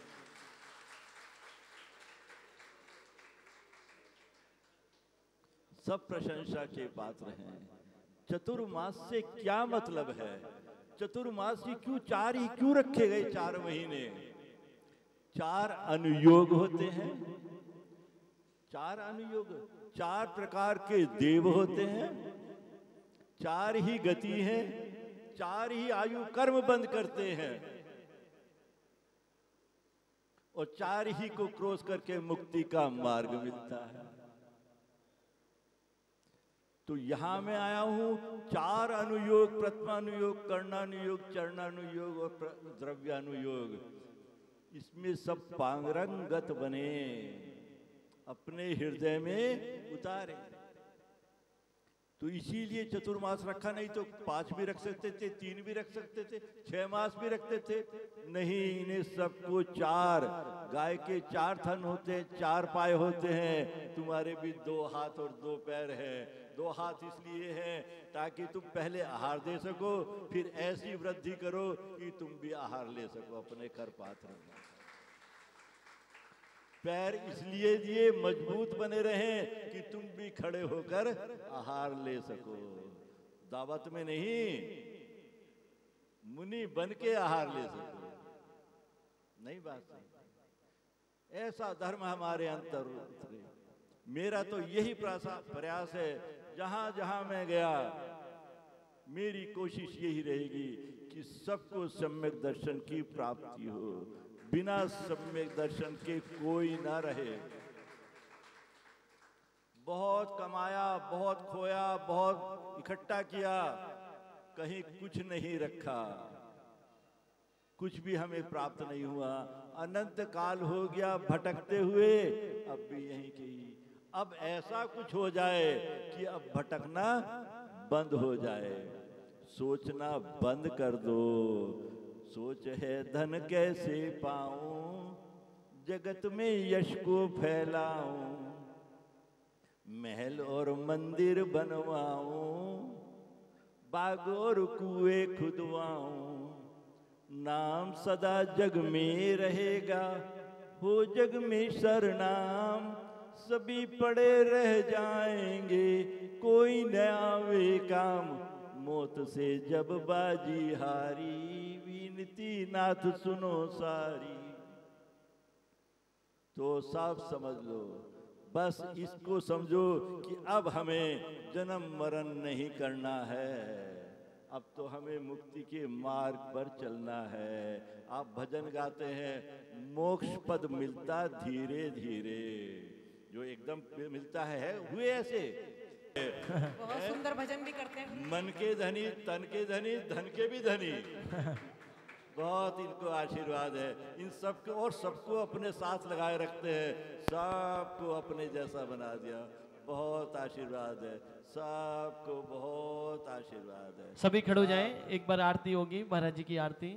सब प्रशंसा के पात्र हैं। चतुर्मास से क्या मतलब है, चतुर्मास ही क्यों, चार ही क्यों रखे गए 4 महीने? 4 अनुयोग होते हैं, 4 अनुयोग, 4 प्रकार के देव होते हैं, 4 ही गति है, 4 ही आयु कर्म बंद करते हैं और 4 ही को क्रॉस करके मुक्ति का मार्ग मिलता है। तो यहां मैं आया हूं 4 अनुयोग, प्रथमानुयोग, कर्णानुयोग, चरणानुयोग और द्रव्यानुयोग, इसमें सब पांगरंगत बने, अपने हृदय में उतारे। तो इसीलिए चतुर्मास रखा, नहीं तो 5 भी रख सकते थे, 3 भी रख सकते थे, 6 मास भी रखते थे। नहीं, इन्हें सबको 4, गाय के 4 थन होते हैं, 4 पाए होते हैं। तुम्हारे भी 2 हाथ और 2 पैर हैं। 2 हाथ इसलिए हैं ताकि तुम पहले आहार दे सको, फिर ऐसी वृद्धि करो कि तुम भी आहार ले सको अपने कर पात्र में। पैर इसलिए दिए मजबूत बने रहें कि तुम भी खड़े होकर आहार ले सको, दावत में नहीं, मुनि बन के आहार ले सको। नहीं बात नहीं। ऐसा धर्म हमारे अंतर उतरे। मेरा तो यही प्रयास है, जहाँ जहाँ मैं गया मेरी कोशिश यही रहेगी कि सबको सम्यक दर्शन की प्राप्ति हो। बिना सम्यक दर्शन के कोई ना रहे। बहुत कमाया, बहुत खोया, बहुत इकट्ठा किया, कहीं कुछ नहीं रखा, कुछ भी हमें प्राप्त नहीं हुआ। अनंत काल हो गया भटकते हुए, अब भी यहीं के ही। अब ऐसा कुछ हो जाए कि अब भटकना बंद हो जाए, सोचना बंद कर दो। सोच है धन कैसे पाऊं, जगत में यश को फैलाऊं, महल और मंदिर बनवाऊं, बाग और कुएं खुदवाऊं, नाम सदा जग में रहेगा, हो जग में सरनाम, सभी पड़े रह जाएंगे, कोई न आवे काम, मौत से जब बाजी हारी, विनती नाथ सुनो सारी। तो साफ समझ लो, बस इसको समझो कि अब हमें जन्म मरण नहीं करना है, अब तो हमें मुक्ति के मार्ग पर चलना है। आप भजन गाते हैं, मोक्ष पद मिलता धीरे धीरे, जो एकदम मिलता है हुए ऐसे। बहुत सुंदर भजन भी करते हैं। मन के धनी, तन के धनी, धन के भी धनी। बहुत इनको आशीर्वाद है, इन सबको और सबको अपने साथ लगाए रखते हैं, सबको अपने जैसा बना दिया। बहुत आशीर्वाद है, सबको बहुत आशीर्वाद है। सभी खड़े हो जाएं, एक बार आरती होगी, महाराज जी की आरती।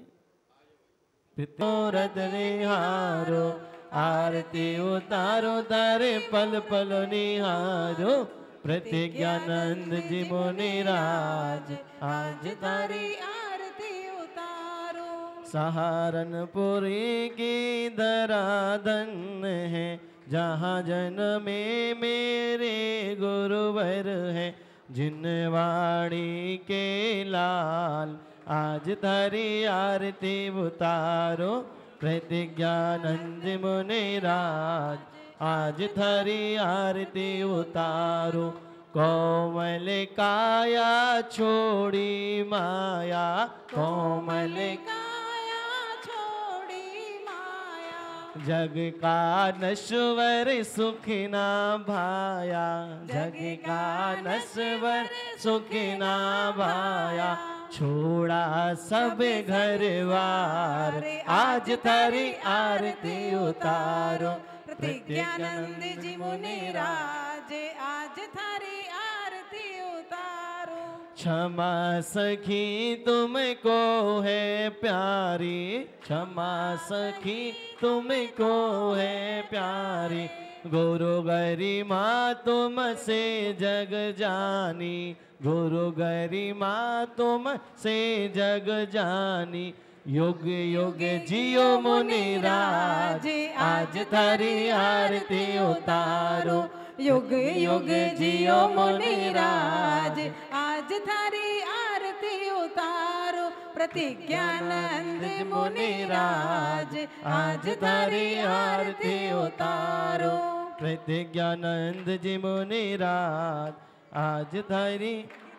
हारो आरती उतारो, तारे पल पल निहारो, प्रतिज्ञानंद जी मुनिराज आज तारी आरती उतारो। सहारनपुरी की धराधन है, जहाँ जन्मे मेरे गुरुवर है, जिन वाणी के लाल आज तारी आरती उतारो, प्रतिज्ञानंद मुनिराज आज थारी आरती उतारो। कोमल काया छोड़ी माया, कोमल काया छोड़ी माया, जग का नश्वर सुख ना भाया, जग का नश्वर सुख ना भाया, छोड़ा सब घर वार आज थारी आरती उतारो, प्रतिज्ञानंद जी मुनिराज आज थारी आरती उतारो। क्षमा सखी तुमको है प्यारी, क्षमा सखी तुमको है प्यारी, गुरु गरिमा तुमसे जग जानी, गुरु गरिमा तुमसे जग जानी, युग युग जियो मुनिराज आज थारी आरती उतारो, युग युग जियो मुनिराज आज थारी आरती उतारो। प्रतिज्ञानंद मुनिराज आज थारी आरती उतारो, प्रतिज्ञानंद जी मुनिराज आज थारी।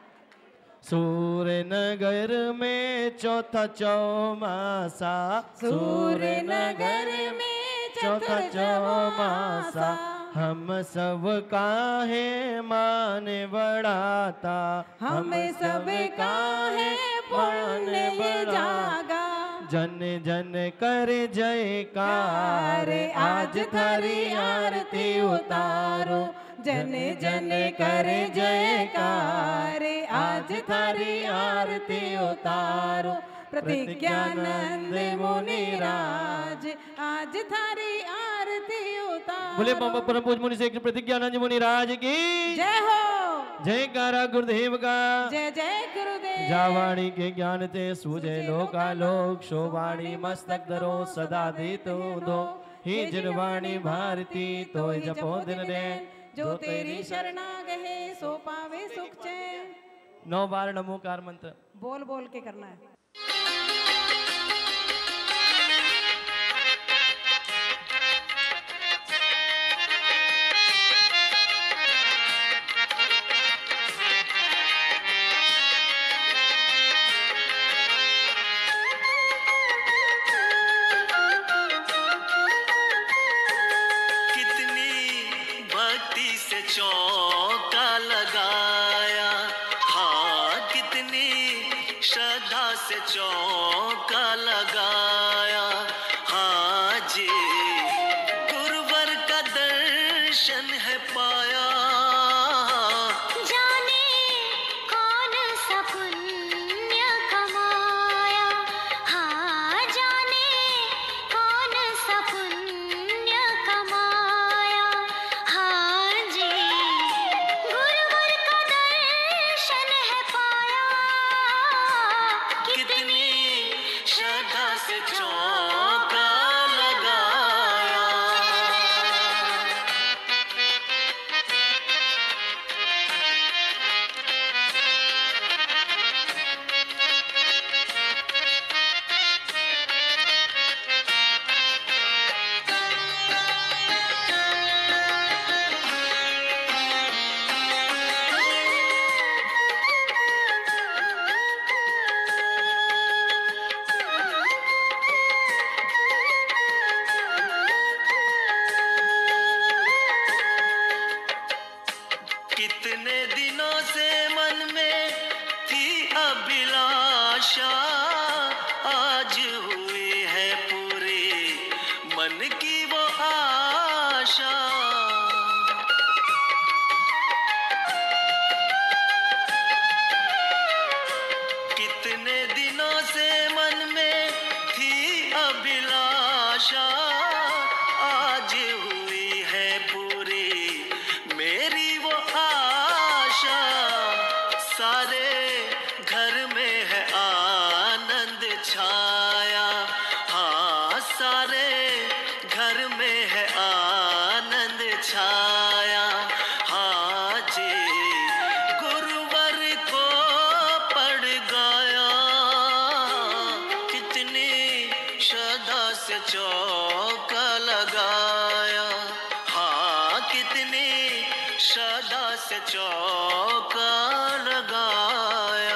सूर्यनगर में चौथा चौमासा, सूर्यनगर में चौथा चौमासा, हम सब का है मान बढ़ाता, हम सब का है पुण्य जागा, जन जन कर जयकार आज थारी आरती उतारो, जन जन कर जयकार आज थारी आरती उतारो। प्रतिज्ञानंद मुनिराज आज थारी आरती उतारो। बोले बाबा परम पूज्य मुनि श्री प्रतिज्ञानंद मुनिराज की जय हो। जयकारा गुरुदेव का जय जय गुरुदेव। जावाणी के ज्ञान ते सूझे लोकालोक, शोवाणी मस्तक धरो सदा देतो दो, हे जिनवाणी भारती तो जपो दिन रैन, जो तेरी शरणा गहे सो पावे सुख चैन। 9 बार नमोकार मंत्र बोल बोल के करना है। चौका लगाया, हाँ कितनी श्रद्धा से चौका लगाया। हाँ जी गुरुवर का दर्शन है पाया, जाने कौन सा पुण्य कमाया, हाँ जाने कौन सा पुण्य कमाया। हाँ जी गुरुवर का दर्शन है पाया, कितनी श्रद्धा से चौका लगाया। कितने दिनों से मन में थी अभिलाषा, आज हुई है पूरी मन की वो आशा। कितने दिनों से मन में थी अभिलाषा, आज हुई है पूरी मेरी वो आशा। सारे घर में है आनंद छाया, हाँ सारे घर में है आनंद छाया। हाँ जी गुरुवर को पड़ गया, कितनी श्रद्धा से चौका लगाया, हाँ कितनी श्रद्धा से चौका लगाया।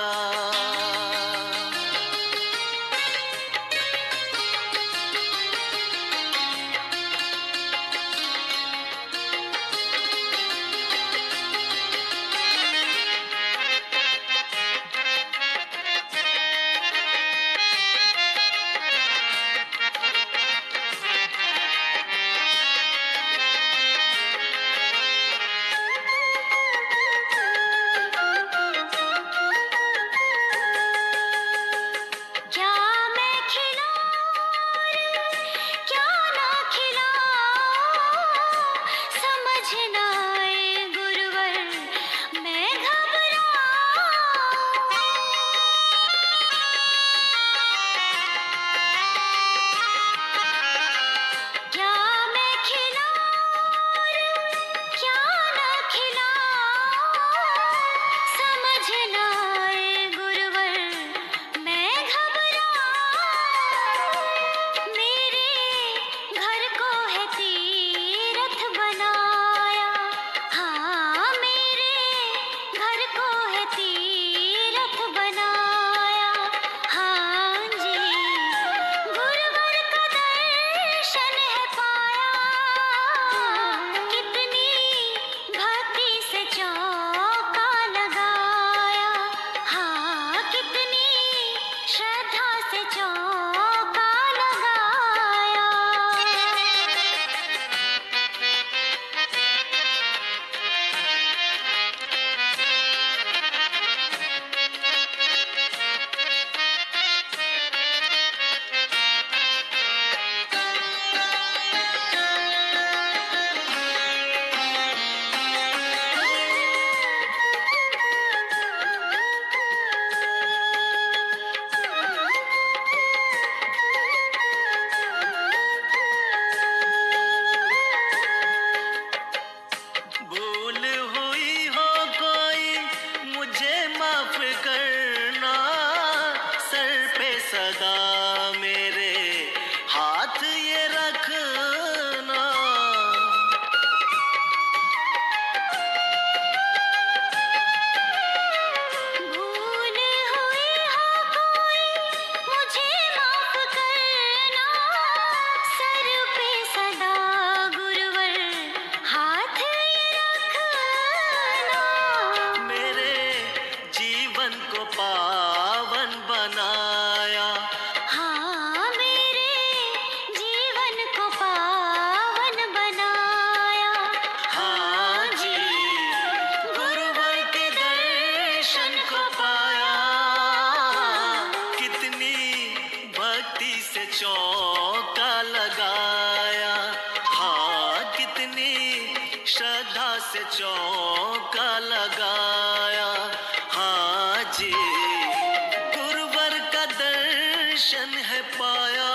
से चौका लगाया। हाँ जी, गुरुवर का दर्शन है पाया।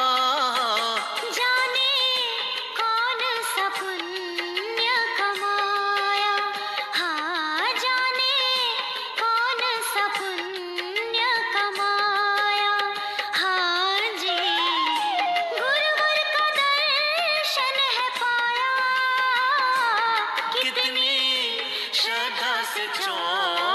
जाने कौन सा पुण्य कमाया। हाँ जाने कौन सा पुण्य कमाया। हाँ जी, गुरुवर का दर्शन है पाया। कितनी श्रद्धा से चौका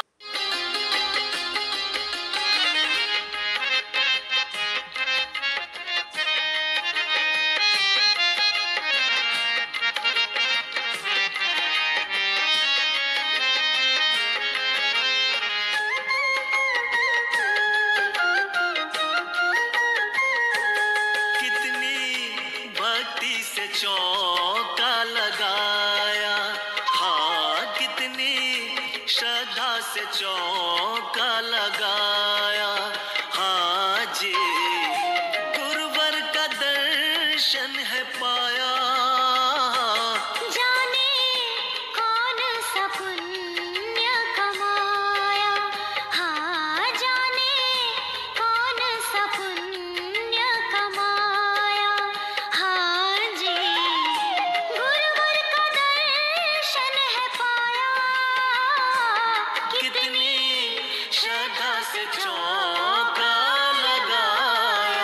चौका लगाया। हाँ कितनी श्रद्धा से चौका लगाया। हाँ जी, गुरुवर का दर्शन है पाया। जाने कौन सा पुण्य कमाया। हाँ जाने कौन सा पुण्य कमाया। हाँ जी, गुरुवर का दर्शन है पाया। कितनी श्रद्धा से चौका लगाया।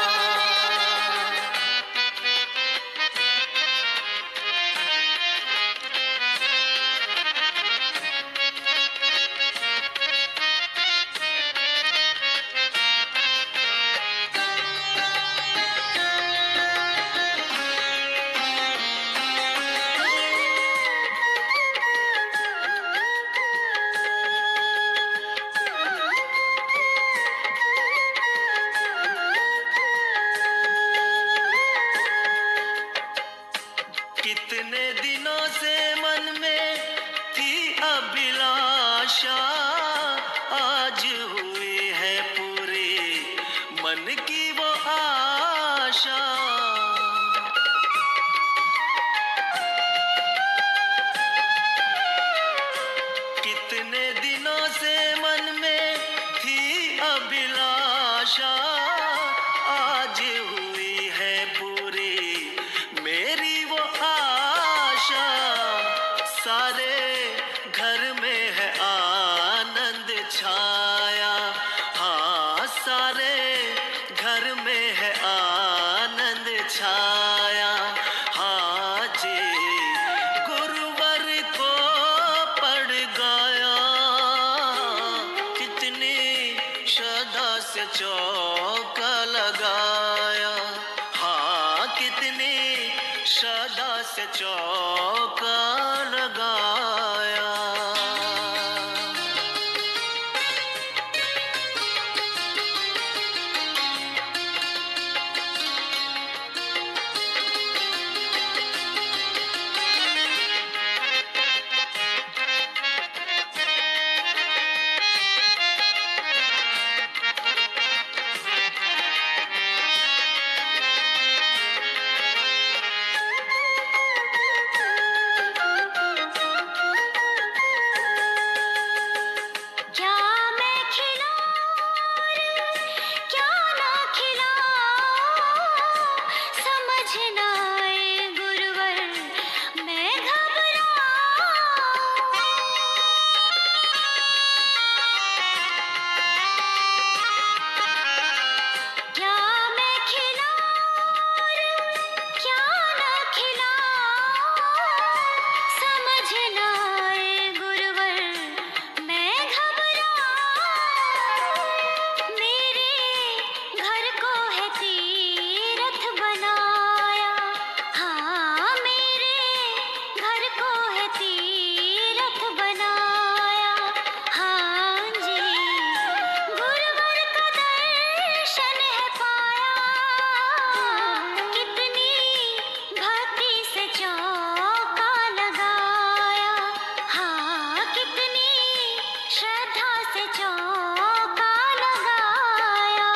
कितने दिनों से मन में थी अभिलाषा, आज हुई है पूरी मन की वो आशा। कितने दिनों से मन में थी अभिलाषा, आज हुई है पूरी मेरी वो आशा। सारे घर में है आनंद छाया। हाँ सारे घर में है आनंद छाया। हाँ जी, गुरुवर को पड़ गया। कितनी श्रद्धा से चौका लगाया। हाँ कितनी श्रद्धा से चौका लगाया। क्या मैं खिलाऊं क्या ना खिलाऊं, समझ ना आए गुरुवर मैं घबराऊं। क्या मैं खिलाऊं क्या ना खिलाऊं, समझ ना आए गुरुवर मैं घबराऊं। मेरे घर को है तीरथ बनाया। हाँ मेरे घर को है तीरथ बनाया। हाँ जी, गुरुवर का दर्शन है पाया। कितनी भक्ति से चौका लगाया। हाँ कितनी श्रद्धा से चौका लगाया।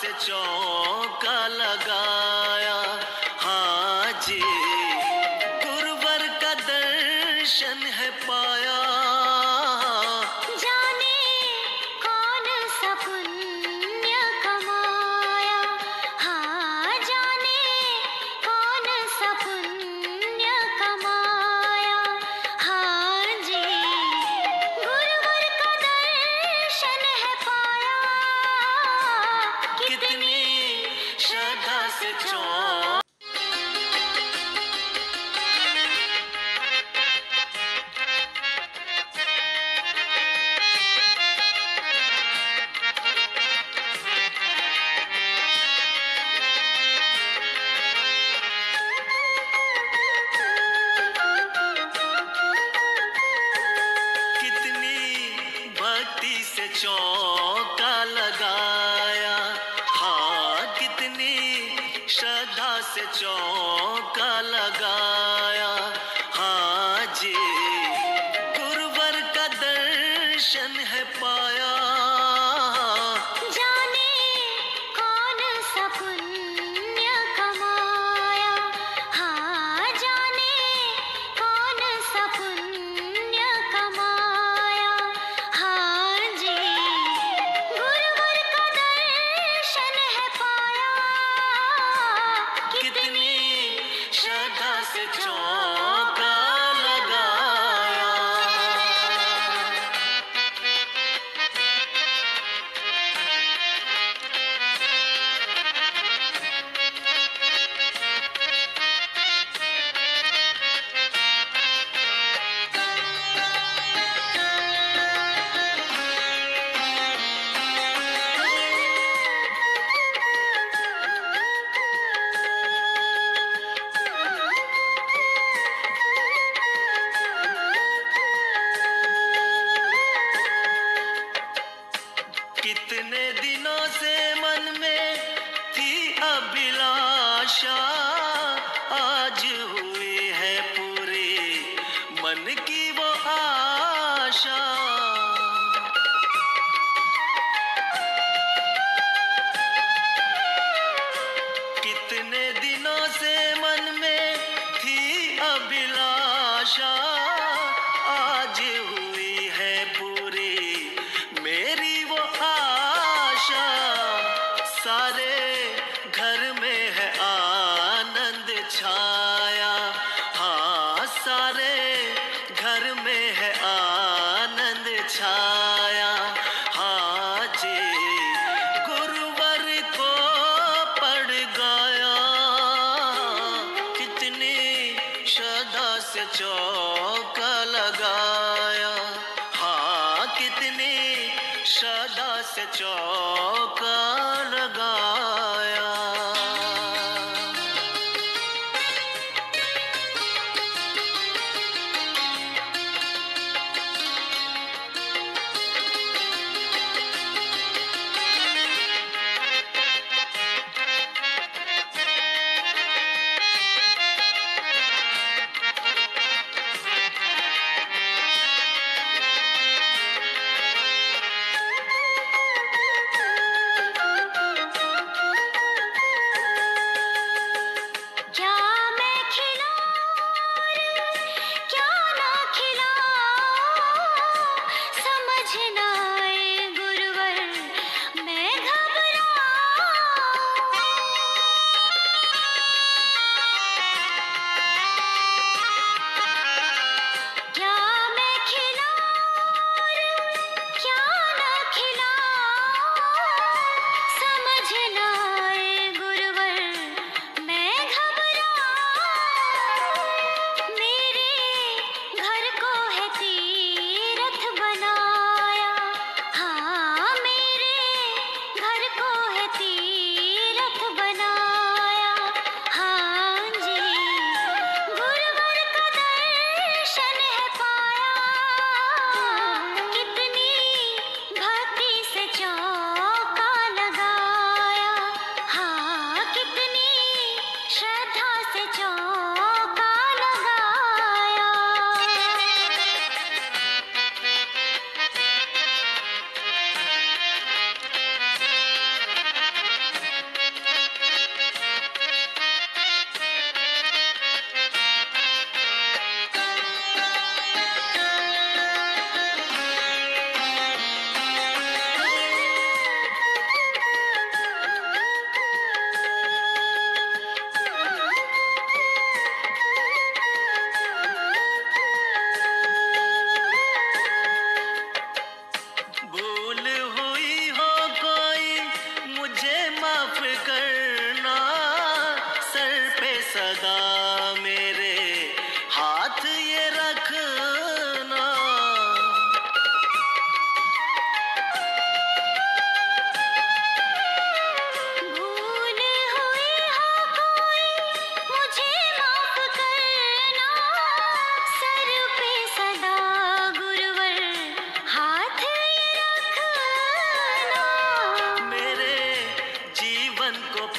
से चौका लगाया। हाँ जी, गुरुवर का दर्शन है पाया। जाने कौन सा पुण्य कमाया। हाँ, जाने कौन सा पुण्य कमाया। हाँ जी, गुरुवर का दर्शन है पाया। कितनी श्रद्धा से चौका से चौका लगाया। हाँ, कितनी श्रद्धा से चौका लगाया। हाँ जी, गुरुवर का दर्शन है पाया। जाने कौन सा पुण्य कमाया। हाँ, जाने कौन सा पुण्य कमाया। हाँ जी, गुरुवर का दर्शन है पाया। कितनी श्रद्धा से चौका लगाया। कितने दिनों से मन में थी अभिलाषा, आज हुई है पूरी मन की वो आशा। कितने दिनों से मन में थी अभिलाषा, आज हुई है पूरी मेरी वो आशा। सारे घर में है आनंद छाया। हाँ, सारे घर में है आनंद छाया। हाँ जी, गुरुवर को पड़ गया। कितनी श्रद्धा से चौका लगाया। हाँ, कितनी श्रद्धा से चौका लगाया।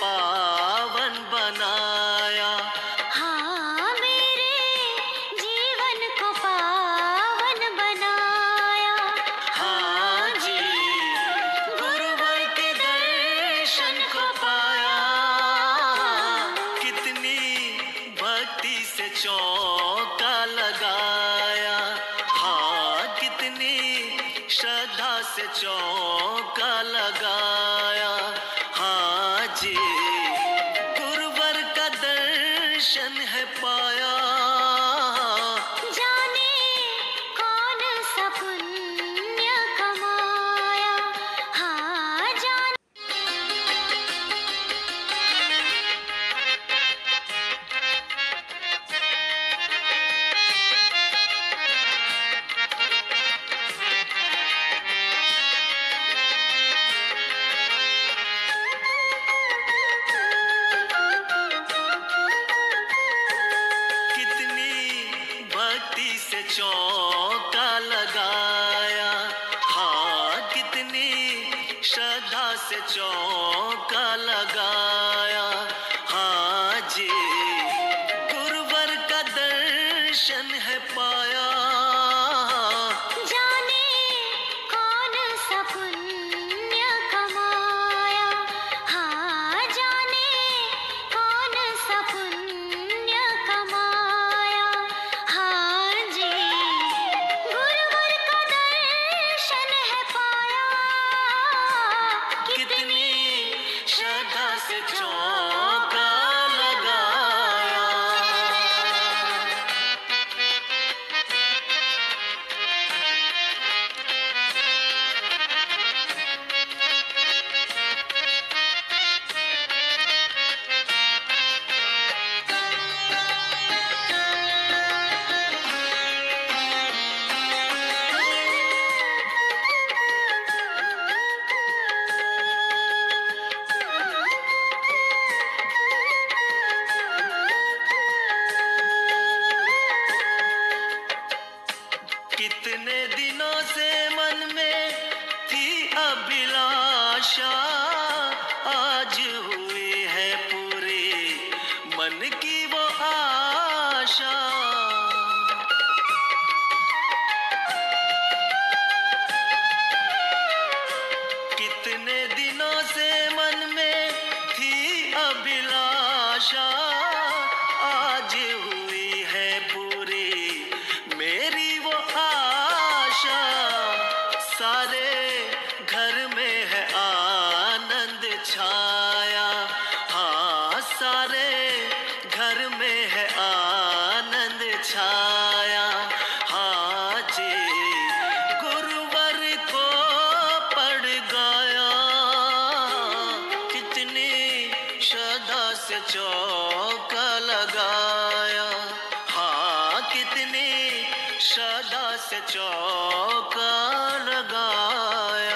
पावन बनाया। हाँ मेरे जीवन को पावन बनाया। हाँ जी, गुरुवर के दर्शन को पाया। कितनी भक्ति से चौका लगाया। हाँ कितनी श्रद्धा से चौका लगाया। हाँ जी, गुरुवर का दर्शन है पाया। जाने कौन सा पुण्य कमाया। हाँ जाने कितनी भक्ति से चौका लगाया। हाँ कितनी श्रद्धा से चौका लगाया। हाँ जी, गुरुवर का दर्शन है पाया। जाने कौन सा पुण्य कमाया। हाँ जाने कौन सा पुण्य कमाया। हाँ जी, गुरुवर का दर्शन है पाया। कितनी श्रद्धा से चौका लगाया। कितने दिनों से मन में थी अभिलाषा, आज हुई है पूरी मन की वो आशा। कितने दिनों से मन में थी अभिलाषा, आज हुई है पूरी मेरी वो आशा। सारे घर में है आनंद छाया। हाँ सारे घर में है आनंद छाया। हाँ जी, गुरुवर को पड़ गया। कितनी श्रद्धा से चौका लगाया। हाँ कितनी श्रद्धा से चौका लगाया।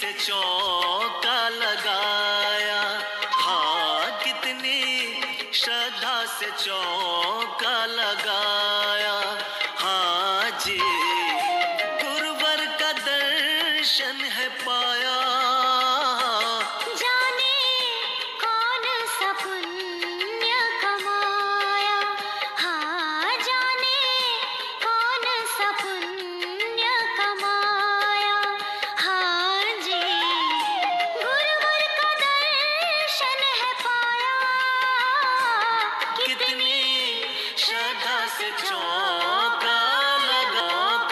से चौका लगाया, हाँ कितनी श्रद्धा से चौका लगाया। हाँ जी गुरुवर का दर्शन है पाया, जाने कौन सा पुण्य कमाया, हाँ जाने कौन सा पुण्य कमाया। हाँ जी गुरुवर का दर्शन है पाया, कितनी श्रद्धा से चौका लगा।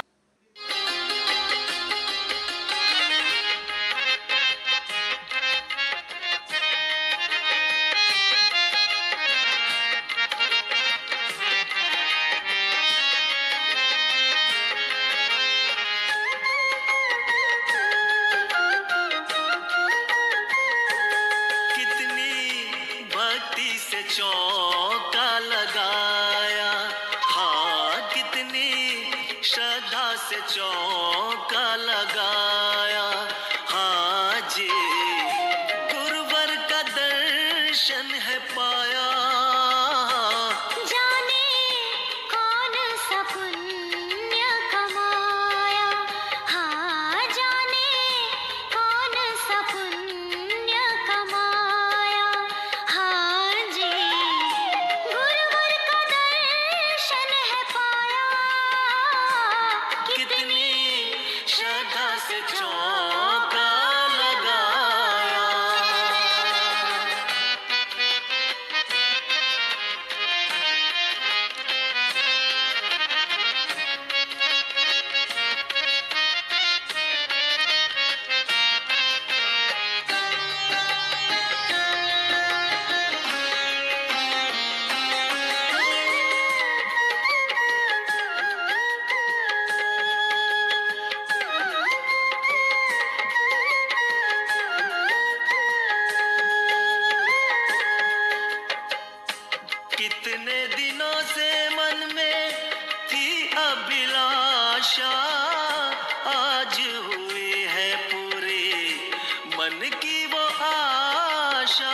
कितनी भक्ति से चौका लगाया, हाँ कितनी श्रद्धा से चौका लगाया। हाँ जी गुरुवर का दर्शन है पाया, जाने कौन सा पुण्य कमाया, हाँ जाने कौन सा पुण्य कमाया। हाँ जी गुरुवर का दर्शन है पाया, कितनी श्रद्धा से चौका लगाया। कितने दिनों से मन में थी अभिलाषा, आज हुई है पूरी मन की वो आशा।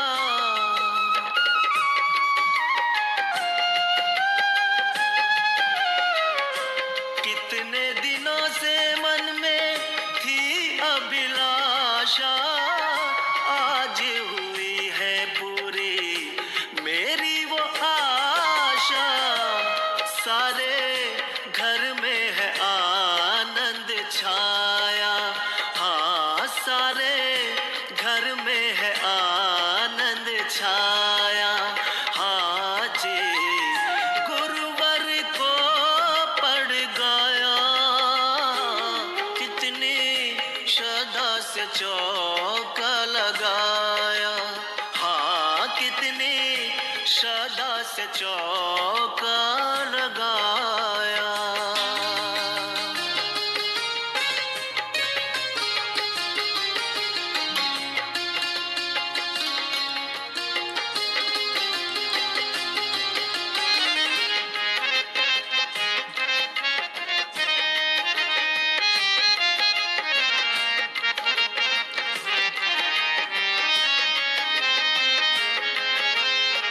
कितने दिनों से मन में थी अभिलाषा, आज हुई है पूरी मेरी वो आशा। सारे घर में है आनंद छाया, हाँ सारे घर में है आनंद छाया। हाँ जी गुरुवर को पड़ गया, कितनी श्रद्धा से चौका लगाया, हाँ कितनी श्रद्धा से चौका